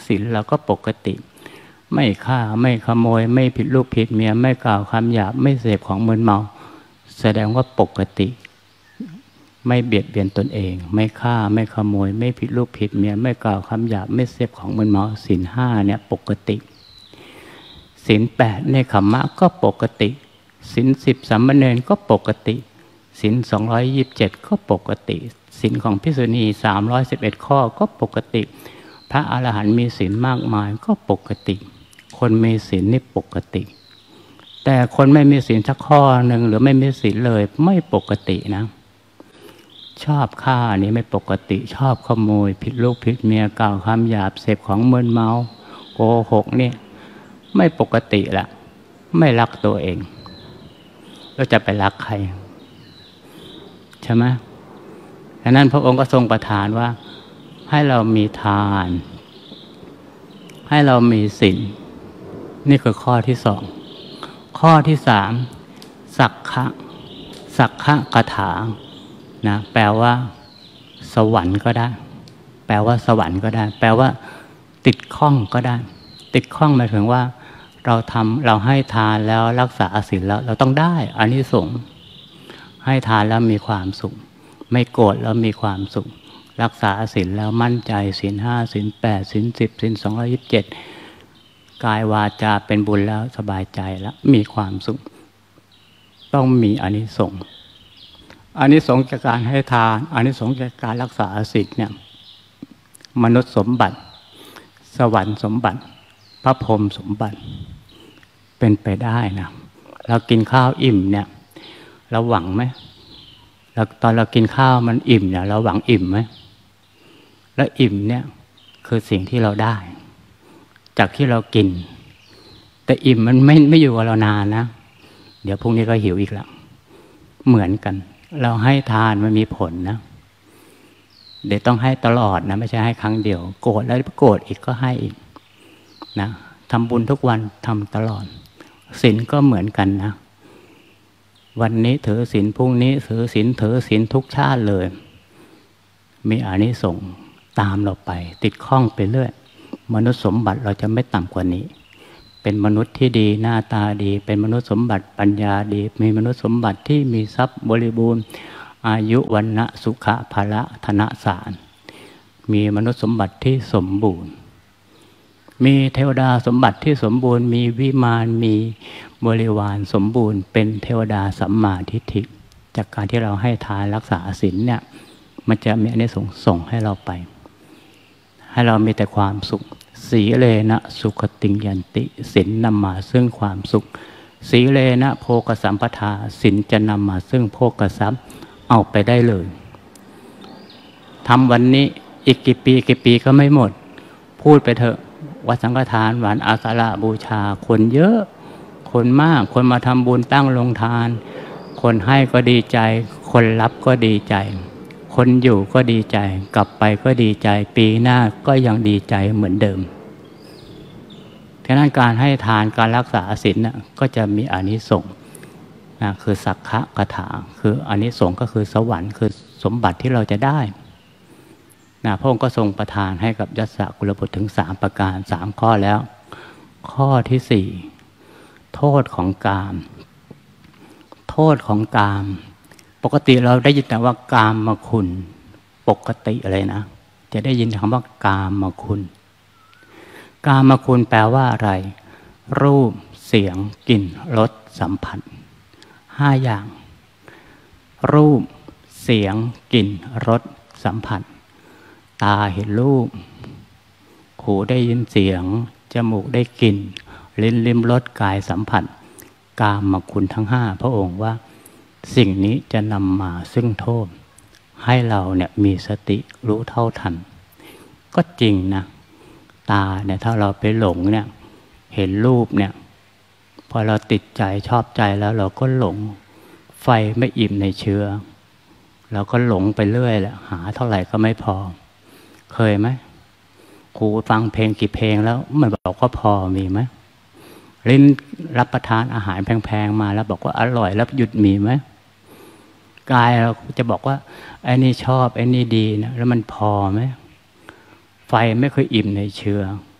ศีลเราก็ปกติไม่ฆ่าไม่ขโมยไม่ผิดลูกผิดเมียไม่กล่าวคำหยาบไม่เสพของมึนเมาแสดงว่าปกติไม่เบียดเบียนตนเองไม่ฆ่าไม่ขโมยไม่ผิดลูกผิดเมียไม่กล่าวคำหยาบไม่เสพของมึนเมาศีลห้าเนี่ยปกติศีลแปดเนคขมมะก็ปกติศีลสิบสามเณรก็ปกติศีลสองร้อยยี่สิบเจ็ดก็ปกติศีลของภิกษุณีสามร้อยสิบเอ็ดข้อก็ปกติพระอรหันต์มีศีลมากมายก็ปกติคนมีศีลนี่ปกติแต่คนไม่มีศีลสักข้อหนึ่งหรือไม่มีศีลเลยไม่ปกตินะชอบฆ่านี่ไม่ปกติชอบขโมยผิดลูกผิดเมียกล่าวคำหยาบเสพของมึนเมาโกหกนี่ไม่ปกติละไม่รักตัวเองแล้วจะไปรักใครใช่ไหมดังนั้นพระองค์ก็ทรงประทานว่าให้เรามีทานให้เรามีศีลนี่คือข้อที่สองข้อที่สามสักขะสักขะคาถานะแปลว่าสวรรค์ก็ได้แปลว่าสวรรค์ก็ได้แปลว่าติดข้องก็ได้ติดข้องหมายถึงว่าเราทำเราให้ทานแล้วรักษาศีลแล้วเราต้องได้อานิสงส์ให้ทานแล้วมีความสุขไม่โกรธแล้วมีความสุขรักษาศีลแล้วมั่นใจศีลห้าศีลแปดศีลสิบศีลสองร้อยยี่สิบเจ็ดกายวาจาเป็นบุญแล้วสบายใจแล้วมีความสุขต้องมีอานิสงส์อานิสงส์จากการให้ทานอานิสงส์จากการรักษาศีลเนี่ยมนุษย์สมบัติสวรรค์สมบัติพระพรหมสมบัติเป็นไปได้นะเรากินข้าวอิ่มเนี่ยเราหวังไหมแล้วตอนเรากินข้าวมันอิ่มเนี่ยเราหวังอิ่มไหมแล้วอิ่มเนี่ยคือสิ่งที่เราได้จากที่เรากินแต่อิ่มมันไม่ไม่อยู่กับเรานานนะเดี๋ยวพรุ่งนี้ก็หิวอีกแล้วเหมือนกันเราให้ทานมันมีผลนะเดี๋ยวต้องให้ตลอดนะไม่ใช่ให้ครั้งเดียวโกรธแล้วโกรธอีกก็ให้อีกนะทำบุญทุกวันทำตลอดศีลก็เหมือนกันนะวันนี้ถือศีลพรุ่งนี้ถือศีลถือศีลทุกชาติเลยมีอานิสงส์ตามเราไปติดข้องไปเรื่อยมนุษย์สมบัติเราจะไม่ต่ำกว่านี้เป็นมนุษย์ที่ดีหน้าตาดีเป็นมนุษย์สมบัติปัญญาดีมีมนุษย์สมบัติที่มีทรัพย์บริบูรณ์อายุวันนะสุขะภละธนสารมีมนุษย์สมบัติที่สมบูรณ์มีเทวดาสมบัติที่สมบูรณ์มีวิมานมีบริวารสมบูรณ์เป็นเทวดาสัมมาทิฏฐิจากการที่เราให้ทานรักษาศีลเนี่ยมันจะมีอานิสงส์ส่งให้เราไปให้เรามีแต่ความสุขสีเลนะสุขติงยันติศีลนำมาซึ่งความสุขสีเลนะโภคสัมปทาศีลจะนำมาซึ่งโภคทรัพย์เอาไปได้เลยทำวันนี้อีกกี่ปีกี่ปีก็ไม่หมดพูดไปเถอะวัดสังฆทานวันอาสาฬหบูชาคนเยอะคนมากคนมาทำบุญตั้งโรงทานคนให้ก็ดีใจคนรับก็ดีใจคนอยู่ก็ดีใจกลับไปก็ดีใจปีหน้าก็ยังดีใจเหมือนเดิมฉะนั้นการให้ทานการรักษาศีลน่ะก็จะมีอานิสงส์นะคือสักขะคาถาคืออานิสงส์ก็คือสวรรค์คือสมบัติที่เราจะได้นะพระองค์ก็ทรงประทานให้กับยัสสะกุลบุตรถึงสามประการสามข้อแล้วข้อที่สี่โทษของกามโทษของกามปกติเราได้ยินแต่ว่ากามมาคุณปกติอะไรนะจะได้ยินคำว่ากามมาคุณกามมาคุณแปลว่าอะไรรูปเสียงกลิ่นรสสัมผัสห้าอย่างรูปเสียงกลิ่นรสสัมผัสตาเห็นรูปหูได้ยินเสียงจมูกได้กลิ่นลิ้นลิ้มรสกายสัมผัสกามคุณทั้งห้าพระองค์ว่าสิ่งนี้จะนำมาซึ่งโทษให้เราเนี่ยมีสติรู้เท่าทันก็จริงนะตาเนี่ยถ้าเราไปหลงเนี่ยเห็นรูปเนี่ยพอเราติดใจชอบใจแล้วเราก็หลงไฟไม่อิ่มในเชื้อเราก็หลงไปเรื่อยแหละหาเท่าไหร่ก็ไม่พอเคยไหมครูฟังเพลงกี่เพลงแล้วมันบอกว่าพอมีไหมลิ้นรับประทานอาหารแพงๆมาแล้วบอกว่าอร่อยแล้วหยุดมีไหมกายเราจะบอกว่าไอ้นี่ชอบไอ้นี่ดีนะแล้วมันพอไหมไฟไม่เคยอิ่มในเชื้อ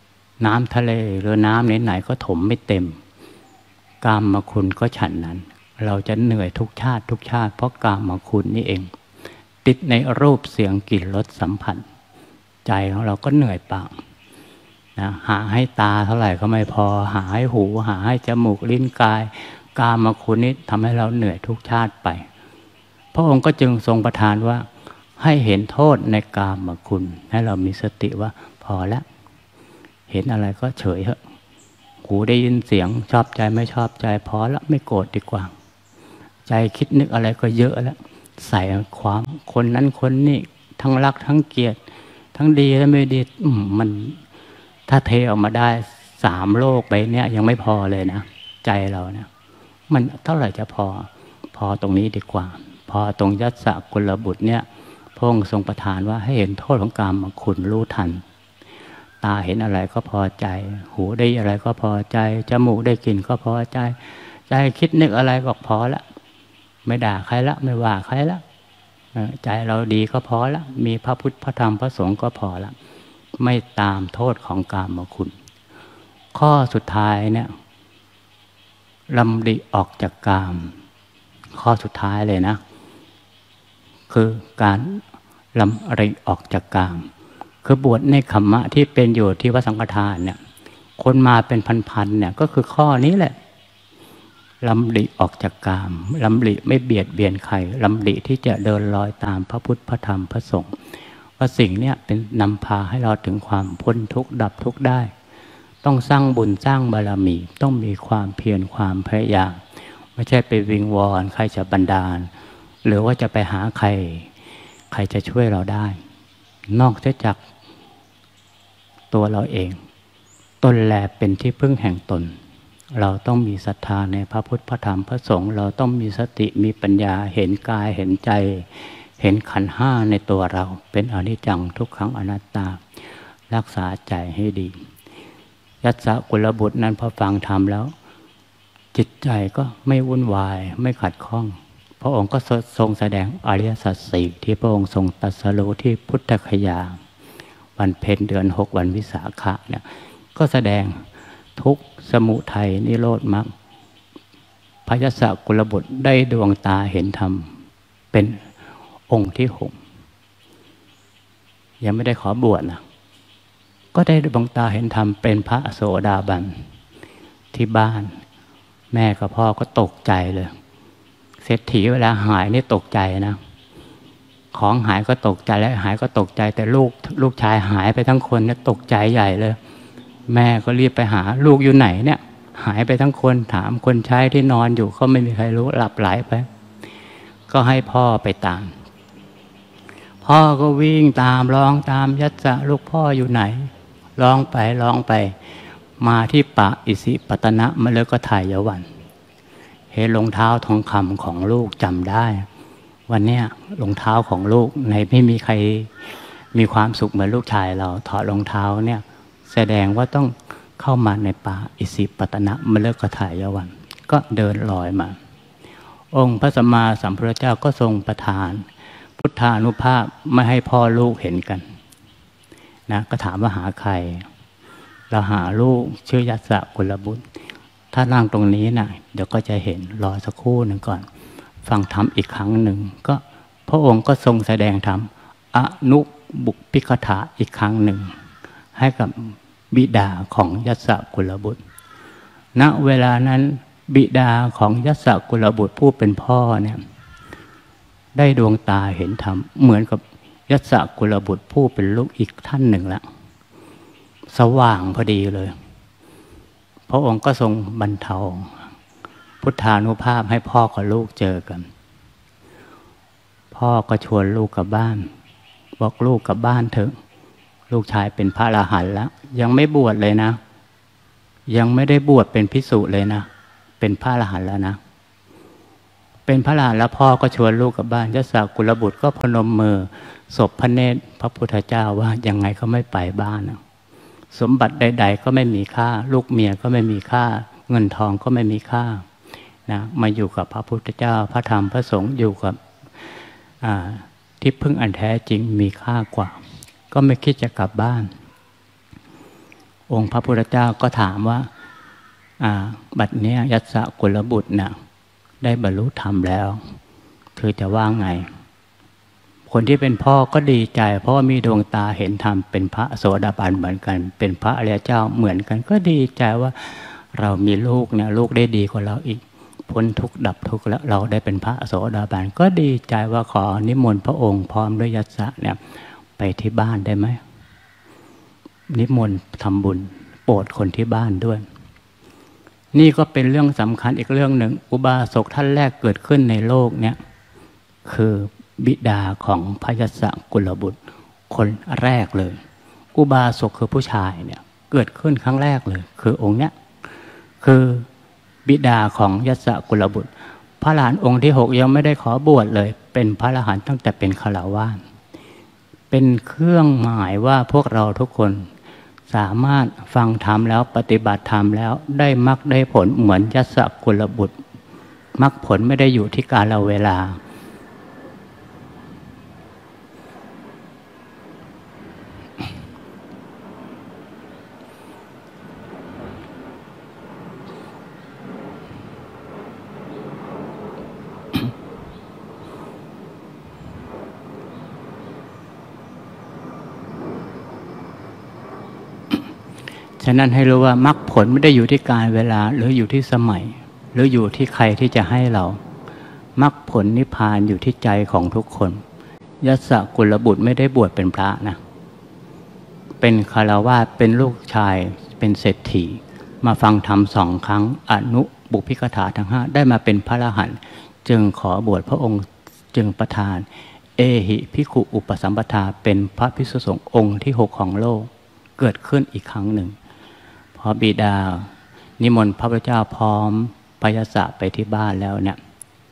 น้ำทะเลหรือน้ำไหนๆก็ถมไม่เต็มกามคุณก็ฉันนั้นเราจะเหนื่อยทุกชาติทุกชาติเพราะกามคุณนี่เองติดในรูปเสียงกลิ่นรสสัมผัสใจของเราก็เหนื่อยเปล่านะหาให้ตาเท่าไหร่ก็ไม่พอหาให้หูหาให้จมูกลิ้นกายกามคุณนี่ทำให้เราเหนื่อยทุกชาติไปพระองค์ก็จึงทรงประทานว่าให้เห็นโทษในกามคุณให้เรามีสติว่าพอแล้วเห็นอะไรก็เฉยเถอะหูได้ยินเสียงชอบใจไม่ชอบใจพอแล้วไม่โกรธดีกว่าใจคิดนึกอะไรก็เยอะแล้วใส่ความคนนั้นคนนี้ทั้งรักทั้งเกลียดทั้งดีและไม่ดีมันถ้าเทออกมาได้สามโลกไปเนี่ยยังไม่พอเลยนะใจเราเนี่ยมันเท่าไหร่จะพอพอตรงนี้ดีกว่าพอตรงยัสสะกุลบุตรเนี่ยพระองค์ทรงประทานว่าให้เห็นโทษของกามคุณรู้ทันตาเห็นอะไรก็พอใจหูได้อะไรก็พอใจจมูกได้กลิ่นก็พอใจใจคิดนึกอะไรก็พอละไม่ด่าใครละไม่ว่าใครละใจเราดีก็พอละมีพระพุทธพระธรรมพระสงฆ์ก็พอละไม่ตามโทษของกามคุณข้อสุดท้ายเนี่ยลำดิออกจากกามข้อสุดท้ายเลยนะคือการลำดิออกจากกามคือบวชในคัมมะที่เป็นอยู่ที่วัดสังฆทานเนี่ยคนมาเป็นพันๆเนี่ยก็คือข้อนี้แหละลำดิออกจากกามลำดิไม่เบียดเบียนใครลำดิที่จะเดินลอยตามพระพุทธพระธรรมพระสงฆ์ว่าสิ่งเนี้ยเป็นนำพาให้เราถึงความพ้นทุกข์ดับทุกข์ได้ต้องสร้างบุญสร้างบารมีต้องมีความเพียรความพยายามไม่ใช่ไปวิงวอนใครจะบันดาลหรือว่าจะไปหาใครใครจะช่วยเราได้นอกจากตัวเราเองตนแลเป็นที่พึ่งแห่งตนเราต้องมีศรัทธาในพระพุทธพระธรรมพระสงฆ์เราต้องมีสติมีปัญญาเห็นกายเห็นใจเห็นขันธ์ห้าในตัวเราเป็นอนิจจังทุกขังอนัตตารักษาใจให้ดียัสสะกุลบุตรนั้นพอฟังธรรมแล้วจิตใจก็ไม่วุ่นวายไม่ขัดข้องพระองค์ก็ทรงแสดงอริยสัจสี่ที่พระองค์ทรงตรัสรู้ที่พุทธคยาวันเพ็ญเดือนหกวันวิสาขะเนี่ยก็แสดงทุกข์สมุทัยนิโรธมรรคพระยัสสะกุลบุตรได้ดวงตาเห็นธรรมเป็นองค์ที่หกยังไม่ได้ขอบวชนะก็ได้ดวงตาเห็นธรรมเป็นพระโสดาบันที่บ้านแม่กับพ่อก็ตกใจเลยเศรษฐีเวลาหายนี่ตกใจนะของหายก็ตกใจและหายก็ตกใจแต่ลูกลูกชายหายไปทั้งคนเนี่ยตกใจใหญ่เลยแม่ก็รีบไปหาลูกอยู่ไหนเนี่ยหายไปทั้งคนถามคนใช้ที่นอนอยู่เขาไม่มีใครรู้หลับไหลไปก็ให้พ่อไปตามพ่อก็วิ่งตามร้องตามยัสสะลูกพ่ออยู่ไหนร้องไปร้องไปมาที่ป่าอิสิปตนะมฤคทายวันเห็นรองเท้าทองคำของลูกจำได้วันเนี้ยรองเท้าของลูกในไม่มีใครมีความสุขเหมือนลูกชายเราถอดรองเท้าเนี่ยแสดงว่าต้องเข้ามาในป่าอิสิปตนะมฤคทายวันก็เดินลอยมาองค์พระสัมมาสัมพุทธเจ้าก็ทรงประทานพุทธานุภาพไม่ให้พ่อลูกเห็นกันนะก็ถามว่าหาใครเราหาลูกชื่อยัสสะกุลบุตรถ้านั่งตรงนี้นะเดี๋ยวก็จะเห็นรอสักครู่หนึ่งก่อนฟังธรรมอีกครั้งหนึ่งก็พระองค์ก็ทรงแสดงธรรมอนุบุพพิกถาอีกครั้งหนึ่งให้กับบิดาของยัสสะกุลบุตรณเวลานั้นบิดาของยัสสะกุลบุตรผู้เป็นพ่อเนี่ยได้ดวงตาเห็นธรรมเหมือนกับยัสสะกุลบุตรผู้เป็นลูกอีกท่านหนึ่งละสว่างพอดีเลยพระองค์ก็ทรงบรรเทาพุทธานุภาพให้พ่อกับลูกเจอกันพ่อก็ชวนลูกกลับบ้านบอกลูกกลับบ้านเถอะลูกชายเป็นพระอรหันต์แล้วยังไม่บวชเลยนะยังไม่ได้บวชเป็นภิกษุเลยนะเป็นพระอรหันต์แล้วนะเป็นพระอรหันต์แล้วพ่อก็ชวนลูกกลับบ้านยัสสะกุลบุตรก็พนมมือศพพระเนตรพระพุทธเจ้าว่ายังไงก็ไม่ไปบ้านนะสมบัติใดๆก็ไม่มีค่าลูกเมียก็ไม่มีค่าเงินทองก็ไม่มีค่านะมาอยู่กับพระพุทธเจ้าพระธรรมพระสงฆ์อยู่กับที่พึ่งอันแท้จริงมีค่ากว่าก็ไม่คิดจะกลับบ้านองค์พระพุทธเจ้าก็ถามว่าบัดนี้ยัสสะกุลบุตรน่ะได้บรรลุธรรมแล้วเธอจะว่าไงคนที่เป็นพ่อก็ดีใจเพราะว่ามีดวงตาเห็นธรรมเป็นพระโสดาบันเหมือนกันเป็นพระอริยเจ้าเหมือนกันก็ดีใจว่าเรามีลูกเนี่ยลูกได้ดีกว่าเราอีกพ้นทุกข์ดับทุกข์แล้วเราได้เป็นพระโสดาบันก็ดีใจว่าขอนิมนต์พระองค์พร้อมด้วยยัสสะเนี่ยไปที่บ้านได้ไหมนิมนต์ทำบุญโปรดคนที่บ้านด้วยนี่ก็เป็นเรื่องสำคัญอีกเรื่องหนึ่งอุบาสกท่านแรกเกิดขึ้นในโลกเนี่ยคือบิดาของพยัสสะกุลบุตรคนแรกเลยอุบาสกคือผู้ชายเนี่ยเกิดขึ้นครั้งแรกเลยคือองค์เนี้ยคือบิดาของยัสสะกุลบุตรพระอรหันต์องค์ที่หกยังไม่ได้ขอบวชเลยเป็นพระอรหันต์ตั้งแต่เป็นฆราวาสเป็นเครื่องหมายว่าพวกเราทุกคนสามารถฟังธรรมแล้วปฏิบัติธรรมแล้วได้มรรคได้ผลเหมือนยัสสะกุลบุตรมรรคผลไม่ได้อยู่ที่กาลเวลาฉะนั้นให้รู้ว่ามรรคผลไม่ได้อยู่ที่การเวลาหรืออยู่ที่สมัยหรืออยู่ที่ใครที่จะให้เรามรรคผลนิพพานอยู่ที่ใจของทุกคนยัสสะกุลบุตรไม่ได้บวชเป็นพระนะเป็นฆราวาสเป็นลูกชายเป็นเศรษฐีมาฟังธรรมสองครั้งอนุบุพพิกถาทั้งห้าได้มาเป็นพระอรหันต์จึงขอบวชพระองค์จึงประทานเอหิภิกขุอุปสัมปทาเป็นพระภิกษุสงฆ์องค์ที่หกของโลกเกิดขึ้นอีกครั้งหนึ่งพอบิดานิมนต์พระพุทธเจ้าพร้อมพยัสสะไปที่บ้านแล้วเนี่ย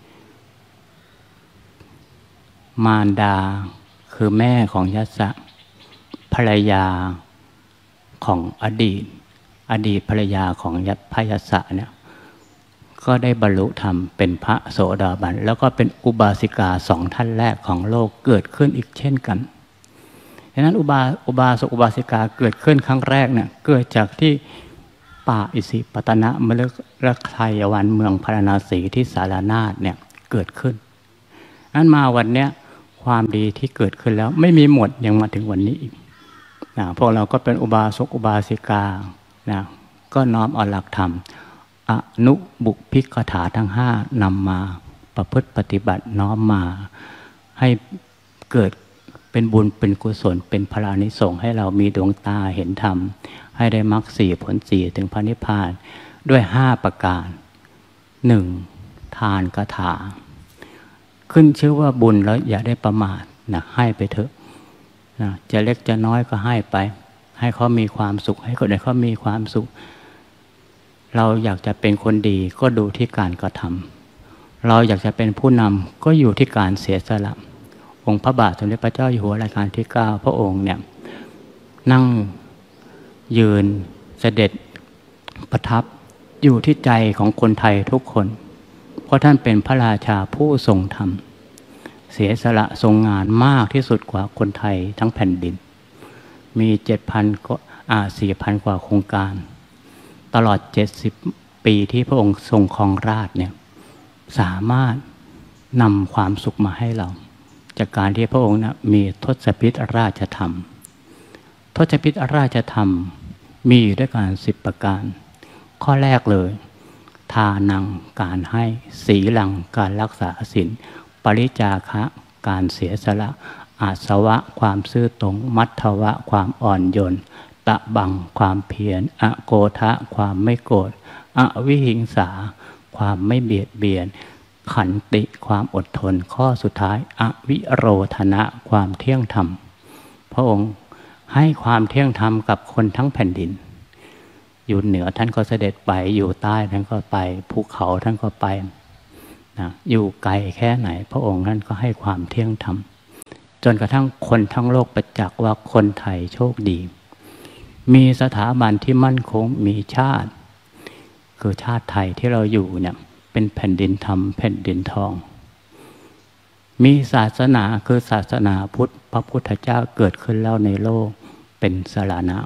มารดาคือแม่ของยัสสะภรรยาของอดีตอดีตภรรยาของยัพยัสสะเนี่ยก็ได้บรรลุธรรมเป็นพระโสดาบันแล้วก็เป็นอุบาสิกาสองท่านแรกของโลกเกิดขึ้นอีกเช่นกันดังนั้นอุบาอุบาสกอุบาสิกาเกิดขึ้นครั้งแรกเนี่ยเกิดจากที่ป่าอิสิปตนะมฤคทายวันเมืองพาราณสีที่สารนาถเนี่ยเกิดขึ้นนั้นมาวันเนี้ยความดีที่เกิดขึ้นแล้วไม่มีหมดยังมาถึงวันนี้อีกนะพวกเราก็เป็นอุบาสกอุบาสิกานะก็น้อมเอาหลักธรรมอนุบุพพิกถาทั้งห้านำมาประพฤติปฏิบัติน้อมมาให้เกิดเป็นบุญเป็นกุศลเป็นพลานิสงส์ให้เรามีดวงตาเห็นธรรมให้ได้มรรคสี่ผลสี่ถึงพระนิพพานด้วยห้าประการหนึ่งทานกถาขึ้นชื่อว่าบุญแล้วอย่าได้ประมาทนะให้ไปเถอะนะจะเล็กจะน้อยก็ให้ไปให้เขามีความสุขให้คนอื่นเขามีความสุขเราอยากจะเป็นคนดีก็ดูที่การกระทำเราอยากจะเป็นผู้นำก็อยู่ที่การเสียสละองค์พระบาทสมเด็จพระเจ้าอยู่หัวรัชกาลที่เก้าพระองค์เนี่ยนั่งยืนเสด็จประทับอยู่ที่ใจของคนไทยทุกคนเพราะท่านเป็นพระราชาผู้ทรงธรรมเสียสละทรงงานมากที่สุดกว่าคนไทยทั้งแผ่นดินมีเจ็ดพันก็อ่าสี่พันกว่าโครงการตลอดเจ็ดสิบปีที่พระองค์ทรงครองราชย์เนี่ยสามารถนำความสุขมาให้เราจากการที่พระองค์นะมีทศพิธราชธรรมทศพิธราชธรรมมีอยู่ด้วยกันสิบประการข้อแรกเลยทานังการให้ศีลังการรักษาศีลปริจาคะการเสียสละอาสวะความซื่อตรงมัทธวะความอ่อนโยนตะบังความเพียรอโกทะความไม่โกรธอวิหิงสาความไม่เบียดเบียนขันติความอดทนข้อสุดท้ายอวิโรธนะความเที่ยงธรรมพระองค์ให้ความเที่ยงธรรมกับคนทั้งแผ่นดินอยู่เหนือท่านก็เสด็จไปอยู่ใต้ท่านก็ไปภูเขาท่านก็ไปนะอยู่ไกลแค่ไหนพระองค์นั้นก็ให้ความเที่ยงธรรมจนกระทั่งคนทั้งโลกประจักษ์ว่าคนไทยโชคดีมีสถาบันที่มั่นคงมีชาติคือชาติไทยที่เราอยู่เนี่ยเป็นแผ่นดินธรรมแผ่นดินทองมีศาสนาคือศาสนาพุทธพระพุทธเจ้าเกิดขึ้นแล้วในโลกเป็นสรณะ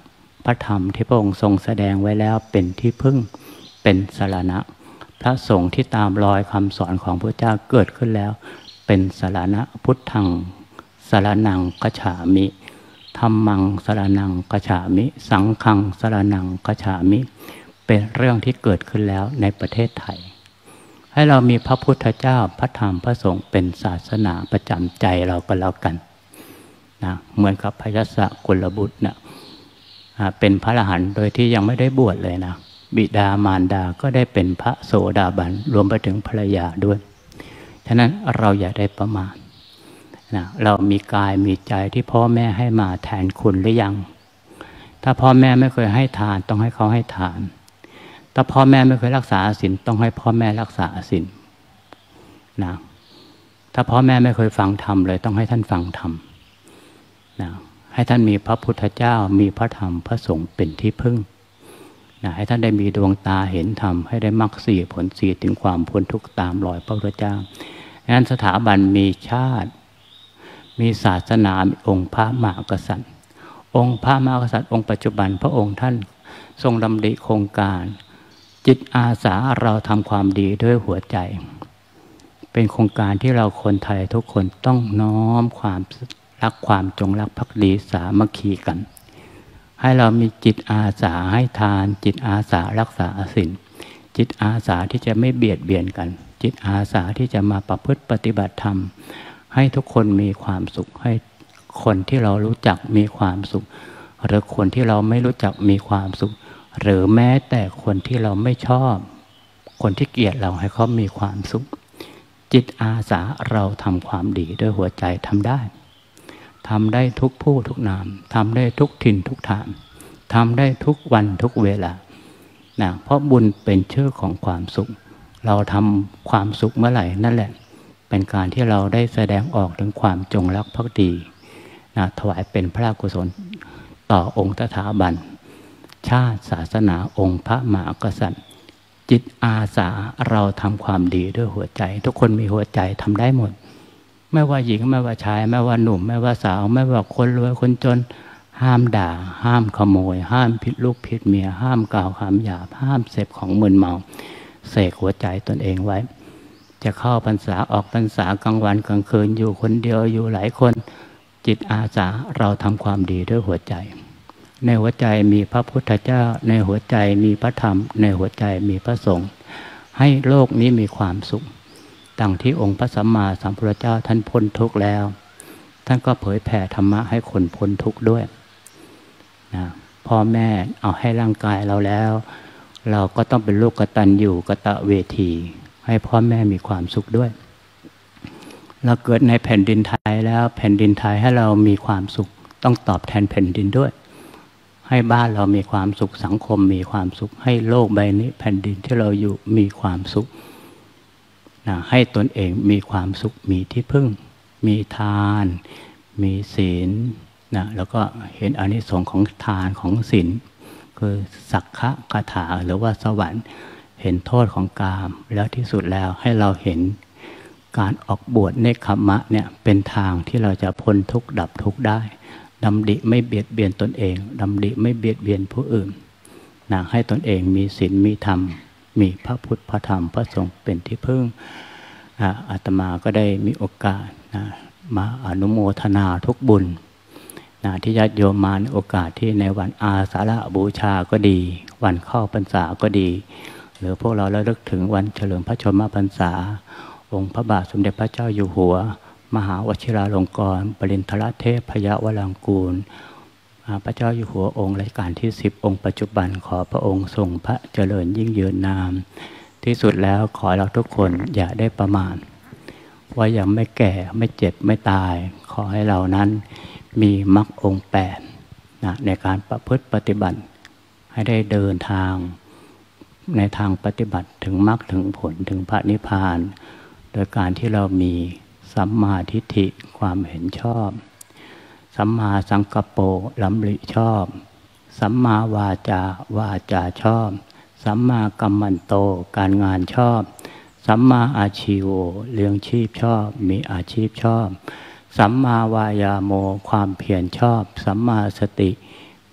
พระธรรมที่พระองค์ทรงแสดงไว้แล้วเป็นที่พึ่งเป็นสรณะพระสงฆ์ที่ตามรอยคำสอนของพระเจ้าเกิดขึ้นแล้วเป็นสรณะพุทธังสรณังคัจฉามิธัมมังสรณังคัจฉามิสังฆังสรณังคัจฉามิเป็นเรื่องที่เกิดขึ้นแล้วในประเทศไทยให้เรามีพระพุทธเจ้าพระธรรมพระสงฆ์เป็นศาสนาประจำใจเราก็แล้วกันนะเหมือนกับพระยศกุลบุตรนะเป็นพระอรหันต์โดยที่ยังไม่ได้บวชเลยนะบิดามารดาก็ได้เป็นพระโสดาบันรวมไปถึงภรรยาด้วยฉะนั้นเราอย่าได้ประมาทนะเรามีกายมีใจที่พ่อแม่ให้มาแทนคุณหรือยังถ้าพ่อแม่ไม่เคยให้ทานต้องให้เขาให้ทานถ้าพ่อแม่ไม่เคยรักษาศีลต้องให้พ่อแม่รักษาศีลนะถ้าพ่อแม่ไม่เคยฟังธรรมเลยต้องให้ท่านฟังธรรมนะให้ท่านมีพระพุทธเจ้ามีพระธรรมพระสงฆ์เป็นที่พึ่งนะให้ท่านได้มีดวงตาเห็นธรรมให้ได้มรรคสี่ผลสี่ถึงความพ้นทุกข์ตามรอยพระพุทธเจ้าดังนั้นสถาบันมีชาติมีศาสนามีองค์พระมหากษัตริย์องค์พระมหากษัตริย์องค์ปัจจุบันพระองค์ท่านทรงดำริโครงการจิตอาสาเราทำความดีด้วยหัวใจเป็นโครงการที่เราคนไทยทุกคนต้องน้อมความรักความจงรักภักดีสามัคคีกันให้เรามีจิตอาสาให้ทานจิตอาสารักษาศีลจิตอาสาที่จะไม่เบียดเบียนกันจิตอาสาที่จะมาประพฤติปฏิบัติธรรมให้ทุกคนมีความสุขให้คนที่เรารู้จักมีความสุขหรือคนที่เราไม่รู้จักมีความสุขหรือแม้แต่คนที่เราไม่ชอบคนที่เกลียดเราให้เขามีความสุขจิตอาสาเราทำความดีด้วยหัวใจทำได้ทำได้ทุกผู้ทุกนามทำได้ทุกถิ่นทุกฐานทำได้ทุกวันทุกเวลานะเพราะบุญเป็นชื่อของความสุขเราทำความสุขเมื่อไหร่นั่นแหละเป็นการที่เราได้แสดงออกถึงความจงรักภักดีนะถวายเป็นพระกุศลต่อองค์ตถาบันชาติศาสนาองค์พระมหากษัตริย์จิตอาสาเราทำความดีด้วยหัวใจทุกคนมีหัวใจทำได้หมดไม่ว่าหญิงไม่ว่าชายไม่ว่าหนุ่มไม่ว่าสาวไม่ว่าคนรวยคนจนห้ามด่าห้ามขโมยห้ามผิดลูกผิดเมียห้ามกล่าวคำหยาบห้ามเสพของมึนเมาเสกหัวใจตนเองไว้จะเข้าพรรษาออกพรรษากลางวันกลางคืนอยู่คนเดียวอยู่หลายคนจิตอาสาเราทำความดีด้วยหัวใจในหัวใจมีพระพุทธเจ้าในหัวใจมีพระธรรมในหัวใจมีพระสงฆ์ให้โลกนี้มีความสุขดังที่องค์พระสัมมาสัมพุทธเจ้าท่านพ้นทุกข์แล้วท่านก็เผยแผ่ธรรมะให้คนพ้นทุกข์ด้วยนะพ่อแม่เอาให้ร่างกายเราแล้วเราก็ต้องเป็นลูกกตัญญูกตเวทีให้พ่อแม่มีความสุขด้วยเราเกิดในแผ่นดินไทยแล้วแผ่นดินไทยให้เรามีความสุขต้องตอบแทนแผ่นดินด้วยให้บ้านเรามีความสุขสังคมมีความสุขให้โลกใบนี้แผ่นดินที่เราอยู่มีความสุขนะให้ตนเองมีความสุขมีที่พึ่งมีทานมีศีลนะแล้วก็เห็นอานิสงส์ของทานของศีลคือสักขะคาถาหรือว่าสวรรค์เห็นโทษของกามแล้วที่สุดแล้วให้เราเห็นการออกบวชเนกขัมมะเนี่ยเป็นทางที่เราจะพ้นทุกข์ดับทุกข์ได้ดำริไม่เบียดเบียนตนเองดำริไม่เบียดเบียนผู้อื่นนะให้ตนเองมีศีลมีธรรมมีพระพุทธพระธรรมพระสงฆ์เป็นที่พึ่งอาตมาก็ได้มีโอกาสนะมาอนุโมทนาทุกบุญนะที่ญาติโยมมาในโอกาสที่ในวันอาสาฬหบูชาก็ดีวันเข้าพรรษาก็ดีหรือพวกเราระลึกถึงวันเฉลิมพระชนมพรรษาองค์พระบาทสมเด็จพระเจ้าอยู่หัวมหาวชิราลงกรณ์ปริณฑรเทพพยวรางกูลพระเจ้าอยู่หัวองค์รัชกาลที่สิบองค์ปัจจุบันขอพระองค์ทรงพระเจริญยิ่งยืนนามที่สุดแล้วขอเราทุกคนอย่าได้ประมาทว่ายังไม่แก่ไม่เจ็บไม่ตายขอให้เรานั้นมีมรรคองค์แปดนะในการประพฤติปฏิบัติให้ได้เดินทางในทางปฏิบัติถึงมรรคถึงผลถึงพระนิพพานโดยการที่เรามีสัมมาทิฏฐิความเห็นชอบสัมมาสังกัปโปลำลิชอบสัมมาวาจาวาจาชอบสัมมากัมมันโตการงานชอบสัมมาอาชีโวเลี้ยงชีพชอบมีอาชีพชอบสัมมาวายาโมความเพียรชอบสัมมาสติ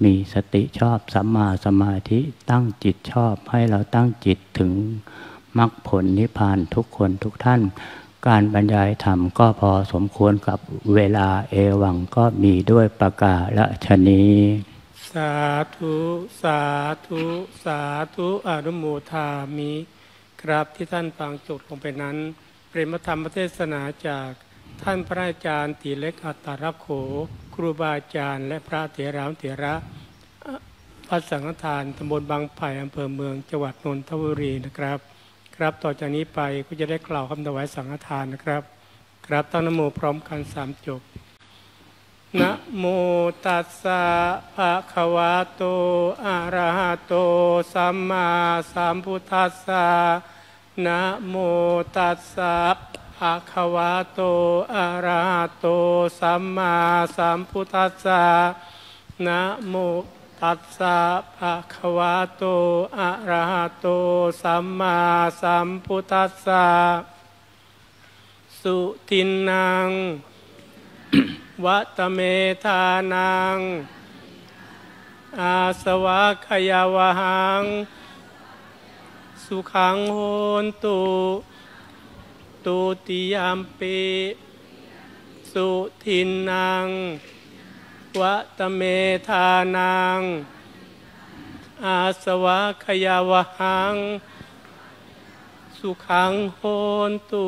มีสติชอบสัมมาสมาธิตั้งจิตชอบให้เราตั้งจิตถึงมรรคผลนิพพานทุกคนทุกท่านการบรรยายธรรมก็พอสมควรกับเวลาเอวังก็มีด้วยประกาศนี้สาธุสาธุสาธุอนุโมทามิครับที่ท่านฟังจบลงไปนั้นเป็นพระธรรมเทศนาจากท่านพระอาจารย์ตีเล็กอัตตรโขครูบาอาจารย์และพระเถระเถระวัดสังฆทานตำบลบางไผ่อำเภอเมืองจังหวัดนนทบุรีนะครับครับต่อจากนี้ไปก็จะได้กล่าวคำถวายสังฆทานนะครับครับตั้งนะโมพร้อมกันสามจบนะโมตัสสะภะคะวะโตอะระหะโตสัมมาสัมพุทธัสสะนะโมตัสสะภะคะวะโตอะระหะโตสัมมาสัมพุทธัสสะนะโมตัสสะภะคะวะโตอะระหะโตสัมมาสัมพุทธัสสะสุทินนังวัตเมธานังอาสวะขยาวหังสุขังโหนตุตุติยามปิสุทินนังวัตเมธานังอาสวะขยาวหังสุขังโหนตุ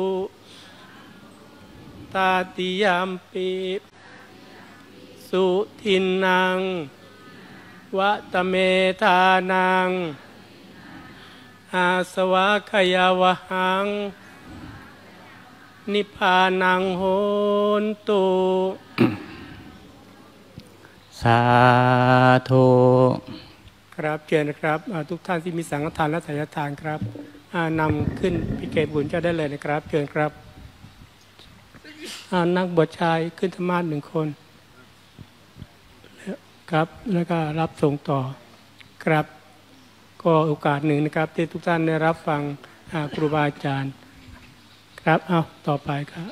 ตาติยามปิสุทินนังวัตเมธานังอาสวะขยาวหังนิพพานังโหนตุสาธุครับเชิญนะครับทุกท่านที่มีสังฆทานและทายทานครับนำขึ้นพิเกตบุญเจ้าได้เลยนะครับเชิญครับนักบวชชายขึ้นธรรมาสหนึ่งคนครับแล้วก็รับส่งต่อครับก็โอกาสหนึ่งนะครับที่ทุกท่านได้รับฟังครูบาอาจารย์ครับเอาต่อไปครับ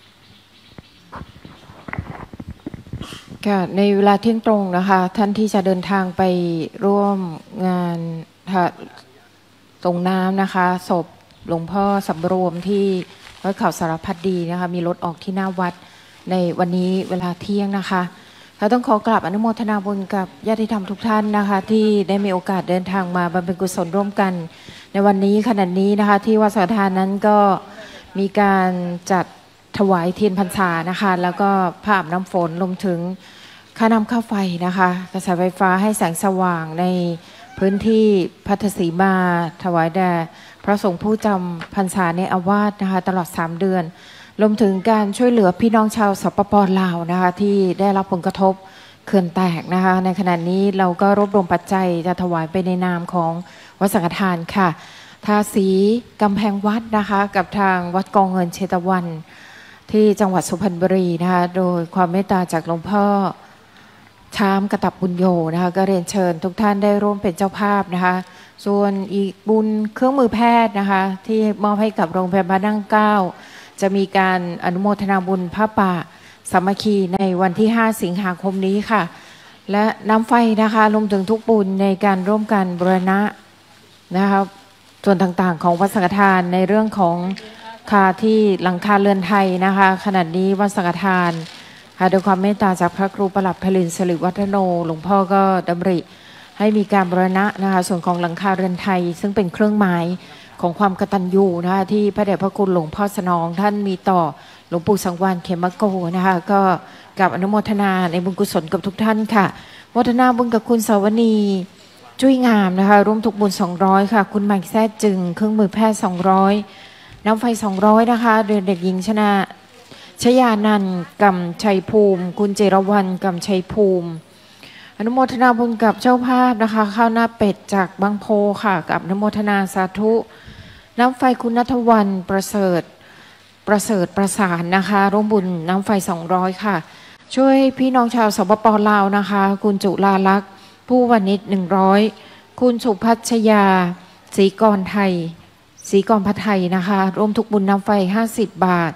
ค่ะในเวลาเที่ยงตรงนะคะท่านที่จะเดินทางไปร่วมงานส่งน้ำนะคะศพหลวงพ่อสำรวมที่วัดเขาสารพัดดีนะคะมีรถออกที่หน้าวัดในวันนี้เวลาเที่ยงนะคะเราต้องขอกราบอนุโมทนาบุญกับญาติธรรมทุกท่านนะคะที่ได้มีโอกาสเดินทางมาบำเพ็ญกุศลร่วมกันในวันนี้ขณะนี้นะคะที่วัดสังฆทานนั้นก็มีการจัดถวายเทียนพรรษานะคะแล้วก็ผ้าอาบน้ำฝนรวมถึงค่าน้ำค่าไฟนะคะกระแสไฟฟ้าให้แสงสว่างในพื้นที่พัทสีมาถวายแด่พระสงฆ์ผู้จำพรรษาในอาวาสนะคะตลอดสามเดือนรวมถึงการช่วยเหลือพี่น้องชาวสปป.ลาวนะคะที่ได้รับผลกระทบเขื่อนแตกนะคะในขณะนี้เราก็รวบรวมปัจจัยจะถวายไปในนามของวัดสังฆทานค่ะทาสีกำแพงวัดนะคะกับทางวัดกองเงินเชตวันที่จังหวัดสุพรรณบุรีนะคะโดยความเมตตาจากหลวงพ่อชามกตับบุญโยนะคะก็เรียนเชิญทุกท่านได้ร่วมเป็นเจ้าภาพนะคะส่วนอีกบุญเครื่องมือแพทย์นะคะที่มอบให้กับโรงพยาบาลนั่งเก้าจะมีการอนุโมทนาบุญผ้าป่าสามัคคีในวันที่ห้าสิงหาคมนี้ค่ะและน้ำไฟนะคะรวมถึงทุกบุญในการร่วมกันบูรณะนะคะส่วนต่างๆของวัดสังฆทานในเรื่องของคาที่หลังคาเรือนไทยนะคะขณะนี้วัดสังฆทานค่ะโดยความเมตตาจากพระครูประหลัดพลินสิริวัฒโนหลวงพ่อก็ดำริให้มีการบูรณะนะคะส่วนของหลังคาเรือนไทยซึ่งเป็นเครื่องหมายของความกตัญญูนะคะที่พระเดชพระคุณหลวงพ่อสนองท่านมีต่อหลวงปู่สังวาลเขมโกนะคะก็กับอนุโมทนาในบุญกุศลกับทุกท่านค่ะโมทนาบุญกับคุณสาวนีจุ้ยงามนะคะร่วมทุกบุญสองร้อยค่ะคุณใหม่แท้จึงเครื่องมือแพทย์สองร้อยน้ำไฟสองร้อยนะคะโดยเด็กหญิงชนะชยานันท์กำชัยภูมิคุณเจรวรรณกำชัยภูมิอนุโมทนาบุญกับเจ้าภาพนะคะข้าวหน้าเป็ดจากบางโพค่ะกับอนุโมทนาสาธุน้ำไฟคุณณัฐวรรณประเสริฐประเสริฐประสานนะคะร่วมบุญน้ำไฟสองร้อยค่ะช่วยพี่น้องชาวสปป.ลาวนะคะคุณจุฬาลักษณ์ผู้วณิชหนึ่งร้อยคุณสุพัชยาศรีกรไทยศรีกรพัทไทยนะคะร่วมทุกบุญน้ำไฟห้าสิบบาท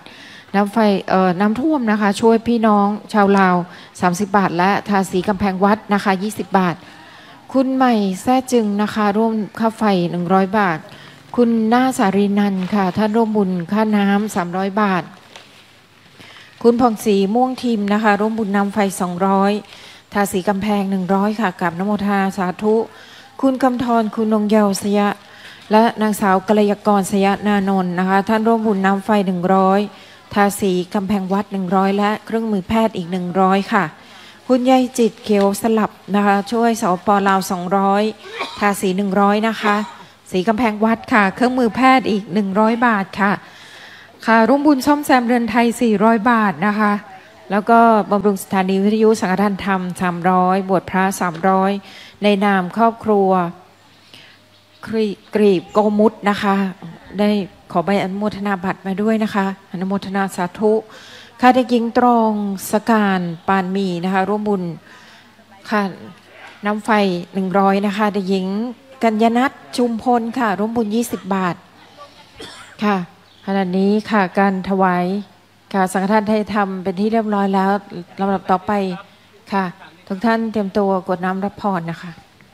น้ำไฟเอ่อน้ำท่วมนะคะช่วยพี่น้องชาวลาวสามสิบบาทและทาสีกำแพงวัดนะคะยี่สิบบาทคุณใหม่แท้จึงนะคะร่วมค่าไฟหนึ่งร้อยบาทคุณหน้าสารีนันท์ค่ะท่านร่วมบุญค่าน้ำสามร้อยบาทคุณผ่องศรีม่วงทิมนะคะร่วมบุญน้ำไฟสองร้อยทาสีกำแพงหนึ่งร้อยค่ะกับนโมทนาสาธุคุณกำธรคุณนงเยาสยะและนางสาวกัลยากรสยนานนท์นะคะท่านร่วมบุญน้ำไฟหนึ่งร้อยทาสีกำแพงวัดหนึ่งร้อยและเครื่องมือแพทย์อีกหนึ่งร้อยค่ะคุณยายจิตเขียวสลับนะคะช่วยสปลาวสองร้อยทาสีหนึ่งร้อยนะคะสีกำแพงวัดค่ะเครื่องมือแพทย์อีกหนึ่งร้อยบาทค่ะค่ะร่วมบุญซ่อมแซมเรือนไทยสี่ร้อยบาทนะคะแล้วก็บำรุงสถานีวิทยุสังฆทานธรรมสามร้อยบวชพระสามร้อยในนามครอบครัวกรีบโกมุตนะคะได้ขอใบอนุโมทนาบัตรมาด้วยนะคะอนุโมทนาสาธุค่ะเด็กหญิงตรองสการปานมีนะคะร่วมบุญค่ะน้ำไฟหนึ่งร้อยนะคะเด็กหญิงกัญญนัทชุมพลค่ะร่วมบุญยี่สิบบาทค่ะขณะนี้ค่ะการถวายค่ะสังฆทานไทยธรรมเป็นที่เรียบร้อยแล้วลำดับต่อไปค่ะทุกท่านเตรียมตัวกรวดน้ำรับพรนะคะ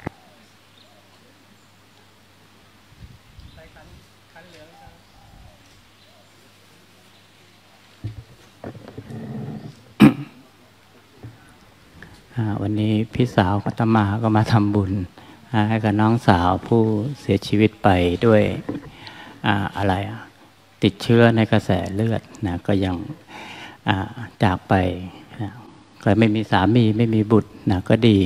วันนี้พี่สาวอาตมาก็มาทำบุญให้กับน้องสาวผู้เสียชีวิตไปด้วยอ่าอะไรติดเชื้อในกระแสเลือดนะก็ยังจากไปนะก็ไม่มีสามีไม่มีบุตรนะก็ดี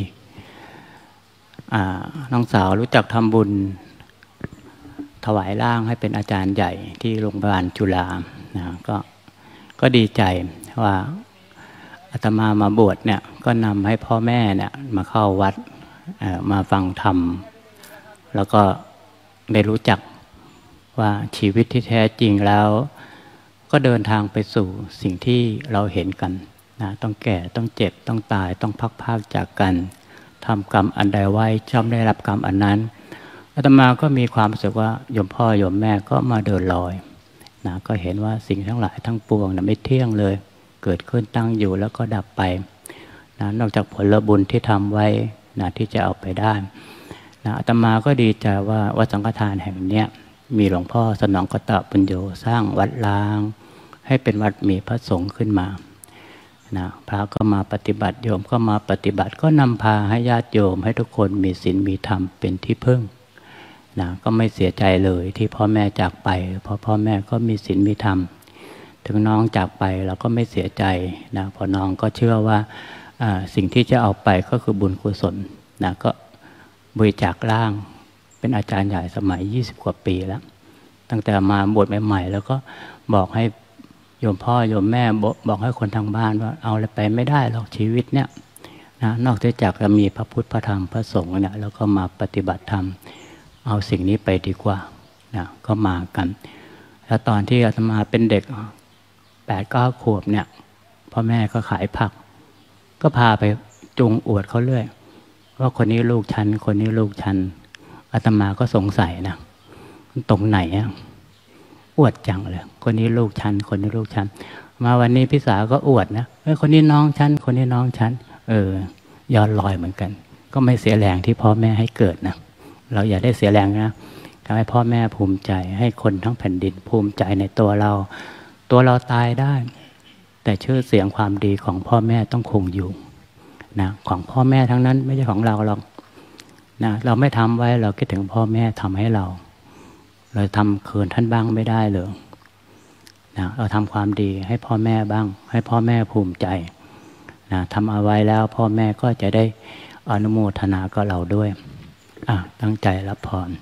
น้องสาวรู้จักทำบุญถวายร่างให้เป็นอาจารย์ใหญ่ที่โรงพยาบาลจุฬานะก็ก็ดีใจว่าอาตมามาบวชเนี่ยก็นำให้พ่อแม่เนี่ยมาเข้าวัดมาฟังธรรมแล้วก็ได้รู้จักว่าชีวิตที่แท้จริงแล้วก็เดินทางไปสู่สิ่งที่เราเห็นกันนะต้องแก่ต้องเจ็บต้องตายต้องพักพากจากกันทำกรรมอันใดไว้ย่อมได้รับกรรมอันนั้นอาตมาก็มีความรู้สึกว่าโยมพ่อโยมแม่ก็มาเดินลอยนะก็เห็นว่าสิ่งทั้งหลายทั้งปวงนะไม่เที่ยงเลยเกิดขึ้นตั้งอยู่แล้วก็ดับไปนะนอกจากผลบุญที่ทำไว้นะที่จะเอาไปได้นะอาตมาก็ดีใจว่าวัดสังฆทานแห่งเนี้ยมีหลวงพ่อสนองกตปุญโญสร้างวัดล้างให้เป็นวัดมีพระสงฆ์ขึ้นมานะพระก็มาปฏิบัติโยมก็มาปฏิบัติก็นำพาให้ญาติโยมให้ทุกคนมีศีลมีธรรมเป็นที่พึ่งนะก็ไม่เสียใจเลยที่พ่อแม่จากไปเพราะพ่อแม่ก็มีศีลมีธรรมถึงน้องจากไปเราก็ไม่เสียใจนะเพราะน้องก็เชื่อว่าสิ่งที่จะเอาไปก็คือบุญกุศลนะก็บริจาคร่างเป็นอาจารย์ใหญ่สมัยยี่สิบกว่าปีแล้วตั้งแต่มาบวชใหม่ๆแล้วก็บอกให้โยมพ่อโยมแม่บอกให้คนทางบ้านว่าเอาอะไรไปไม่ได้หรอกชีวิตเนี่ยนะนอกจากจะมีพระพุทธพระธรรมพระสงฆ์เนี่ยแล้วก็มาปฏิบัติธรรมเอาสิ่งนี้ไปดีกว่านะก็มากันแล้วตอนที่อาตมาเป็นเด็กแปดเก้าขวบเนี่ยพ่อแม่ก็ขายผักก็พาไปจูงอวดเขาเรื่อยว่าคนนี้ลูกฉันคนนี้ลูกฉันอาตมาก็สงสัยนะตรงไหนอ่ะอวดจังเลยคนนี้ลูกฉันคนนี้ลูกฉันมาวันนี้พี่สาวก็อวดนะเอ้ยคนนี้น้องฉันคนนี้น้องฉันเออย้อนลอยเหมือนกันก็ไม่เสียแรงที่พ่อแม่ให้เกิดนะเราอย่าได้เสียแรงนะทำให้พ่อแม่ภูมิใจให้คนทั้งแผ่นดินภูมิใจในตัวเราตัวเราตายได้แต่ชื่อเสียงความดีของพ่อแม่ต้องคงอยู่นะของพ่อแม่ทั้งนั้นไม่ใช่ของเราหรอกนะเราไม่ทำไว้เราคิดถึงพ่อแม่ทำให้เราเราทำเขินท่านบ้างไม่ได้เลยนะเราทำความดีให้พ่อแม่บ้างให้พ่อแม่ภูมิใจนะทำเอาไว้แล้วพ่อแม่ก็จะได้อนุโมทนากับเราด้วยอ่ะตั้งใจรับพร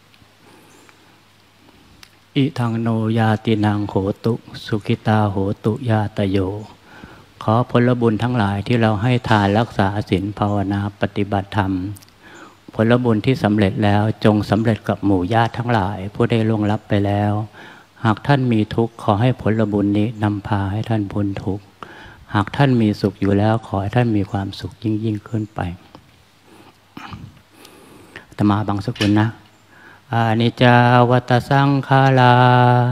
อิทังโนยาตินังโหตุสุขิตาโหตุยาตโยขอผลบุญทั้งหลายที่เราให้ทานรักษาศีลภาวนาปฏิบัติธรรมผลบุญที่สำเร็จแล้วจงสำเร็จกับหมู่ญาติทั้งหลายผู้ได้ล่วงลับไปแล้วหากท่านมีทุกข์ขอให้ผลบุญนี้นำพาให้ท่านพ้นทุกข์หากท่านมีสุขอยู่แล้วขอให้ท่านมีความสุขยิ่งยิ่งขึ้นไปอาตมาบางสกุลนะอานิจจาวัตสังขาราสุ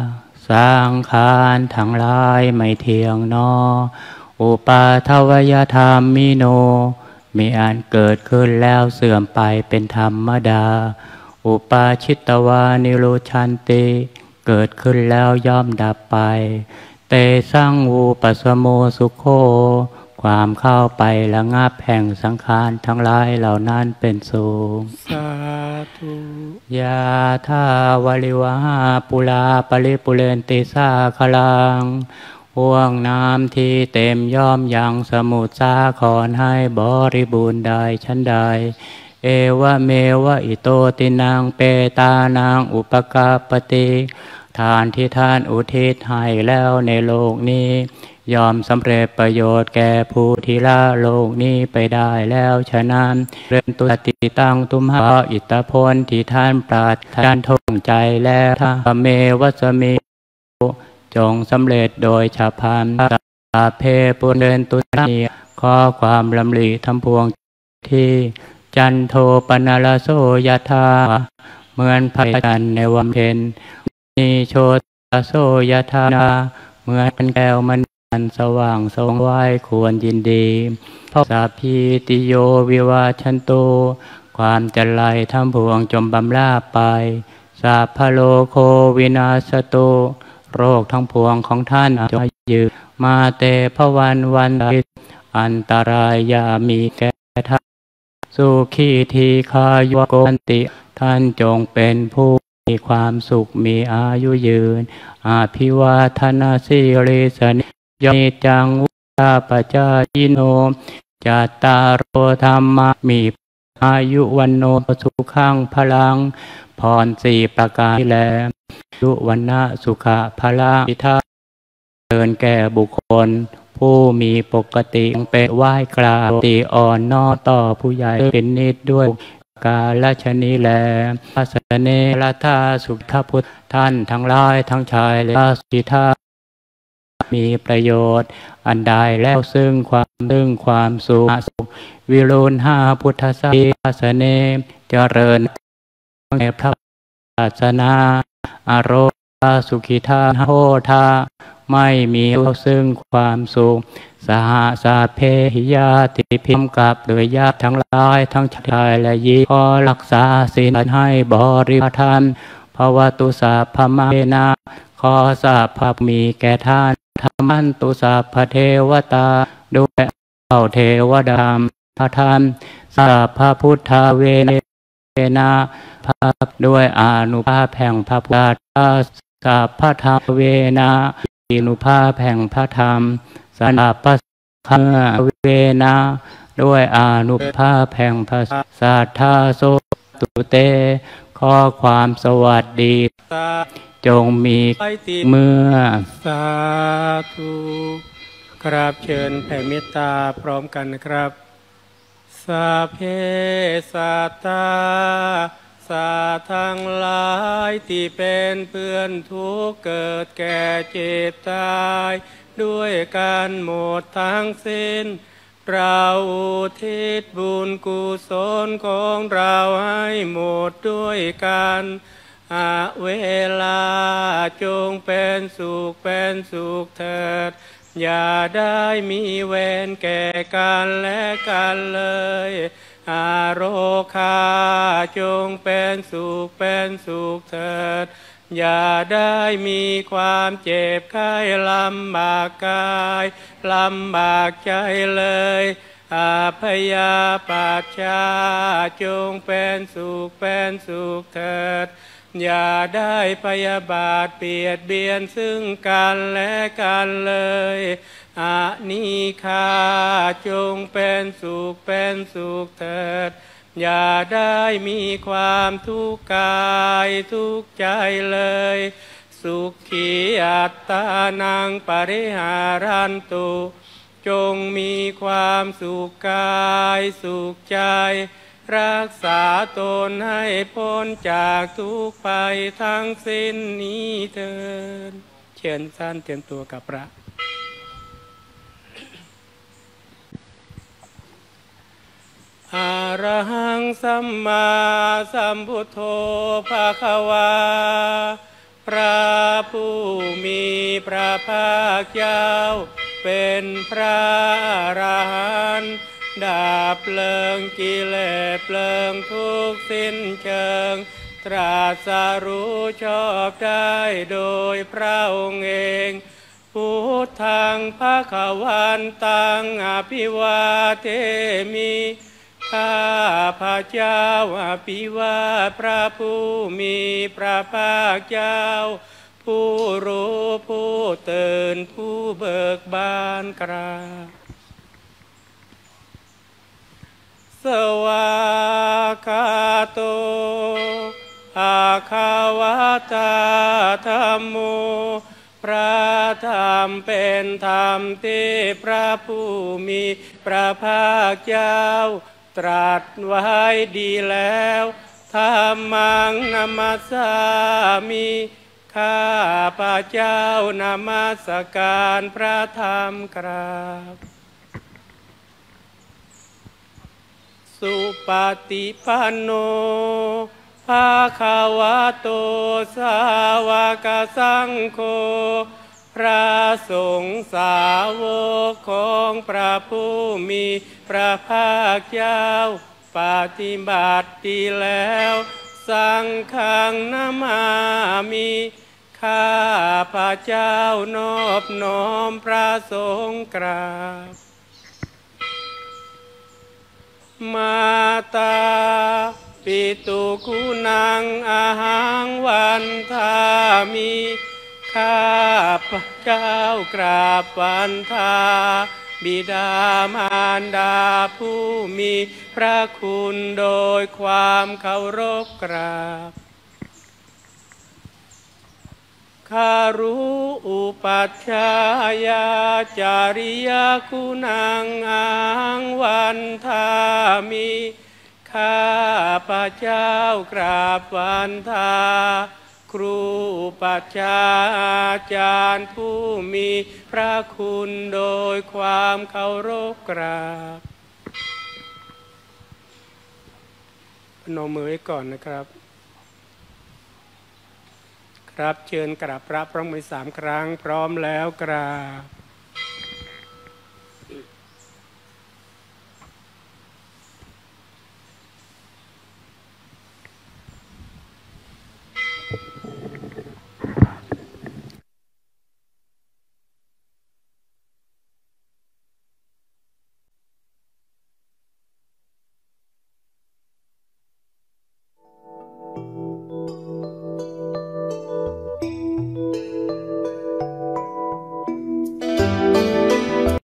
สังขารทั้งหลายไม่เที่ยงนออุปาทวยธรรมมิโนมีอันเกิดขึ้นแล้วเสื่อมไปเป็นธรรมดาอุปาชิตวานิโรชันติเกิดขึ้นแล้วย่อมดับไปเตสังวูปัสโมสุโคความเข้าไประงับแห่งสังขารทั้งหลายเหล่านั้นเป็นสุขสาธุยาธาวลิวหาปุลาปริปุเรนติสาคลังห่วงน้ำที่เต็มย่อมยังสมุทรสาครให้บริบูรณ์ได้ชั้นใดเอวะเมวะอิโตตินังเปตานังอุปกาปติทานที่ท่านอุทิศให้แล้วในโลกนี้ยอมสำเร็จประโยชน์แก่ผู้ที่ละโลกนี้ไปได้แล้วฉะนั้นเรื่องตุติตังตุมหาอิตาพลที่ท่านปรารถนาทงใจแล้วทาเมวัสมิจงสำเร็จโดยฉับพลันสาเพปุเรนตุนีขอความลำลีทำพวงที่จันโทปนาลโสยธาเหมือนพระจันทร์ในวันเพ็ญนิโชตโสยธาเหมือนแก้วมันอันสว่างทรงไว้ควรยินดีเพราะสาพีติโยวิวาชันโตความจันไรทำพวงจมบำลาไปสาพโลโควินาสโตโรคทั้งพวงของท่านจงยืนมาเตภวันวันใดอันตรายยามีแก่ท่านสุขีทีคายุโกนติท่านจงเป็นผู้มีความสุขมีอายุยืนอาภิวาทนาสิริสนิยมิจังวุตาปจายิโนจัตตารโอธรรมะมีอายุวันโนสุขังพลังพรสี่ประการแลยุวันนะสุขะพละพิธาเดินแก่บุคคลผู้มีปกติเป็นไหว้กราบตีอ่อนนอต่อผู้ใหญ่เป็นนิดด้วยกาลชนีแลปัสเนรัธาสุขพุทธท่านทั้งหลายทั้งชายและสิทธามีประโยชน์อันใดแล้วซึ่งความซึ่งความสุขวิรุณหาพุทธศาสนาเจริญในพระศาสนาอโรคาสุขิธาโหทาไม่มีซึ่งความสุขสหสาเพหิยาติพิมกับโดยญาติทั้งหลายทั้งชายและหญิงขอรักษาศีลให้บริพทานภวตุสาพมเมนาขอสาภาพมีแก่ท่านธรรมันตุสาพเทวตาด้วยเผ่าเทวดาพระธรรมสาพระพุทธเวนาภาพด้วยอนุภาพแห่งพระพุทธสาพระธรรมเวนาอนุภาพแห่งพระธรรมสาพระคเวนาด้วยอนุภาพแห่งพระสัทธาโสตุเตขอความสวัสดีจงมีเมื่อสาธุกราบเชิญแผ่เมตตาพร้อมกันนะครับสัพเพสัตตาสัตว์ทั้งหลายที่เป็นเพื่อนทุกข์เกิดแก่เจ็บตายด้วยกันหมดทั้งสิ้นเราอุทิศบุญกุศลของเราให้หมดด้วยกันอาเวลาจงเป็นสุขเป็นสุขเถิดอย่าได้มีเวรแก่กันและกันเลยอาโรคาจงเป็นสุขเป็นสุขเถิดอย่าได้มีความเจ็บไข้ลำบากกายลำบากใจเลยอาพยาปัชชาจงเป็นสุขเป็นสุขเถิดอย่าได้พยาบาทเบียดเบียนซึ่งกันและกันเลยอานิคาจงเป็นสุขเป็นสุขเถิดอย่าได้มีความทุกข์กายทุกข์ใจเลยสุขีอัตตานังปริหารันตุจงมีความสุขกายสุขใจรักษาตนให้พ้นจากทุกข์ภัยทั้งสิ้นนี้เถิดเชิญท่านเตรียมตัวกับพระอะระหังสัมมาสัมพุทโธภะคะวาพพระผู้มีพระภาคเจ้าเป็นพระอรหันต์ดับเพลิงกิเลสเพลิงทุกข์สิ้นเชิงตรัสรู้ชอบได้โดยพระองค์เองพุทธังภคะวันตังอภิวาเทมิข้าพระเจ้าอภิวาทพระผู้มีพระภาคเจ้าผู้รู้ผู้ตื่นผู้เบิกบานกราบสวากาโตอาคาวตาธัมโมพระธรรมเป็นธรรมที่พระผู้มีพระภาคเจ้าตรัสไว้ดีแล้วธัมมังนัมมัสสามิข้าพระเจ้านมัสการพระธรรมกราบสุปฏิปันโนภะคะวะโตสาวกสังโฆพระสงฆ์สาวกของพระผู้มีพระภาคเจ้าปฏิบัติดีแล้วสังฆังนามามิข้าพระเจ้านอบน้อมพระสงฆ์กราบมาตาปิตุกุนังอาหังวันทามิข้าพระเจ้ากราบวันทาบิดามารดาผู้มีพระคุณโดยความเคารพกราบคารุอุปัชฌายาจาริยคุณังอาหังวันทามิข้าพระเจ้ากราบวันทาครูปัชฌาย์อาจารย์ผู้มีพระคุณโดยความเคารพกราบพนมมือไว้ก่อนนะครับครับเชิญกราบพระพร้อมกันสามครั้งพร้อมแล้วกราบ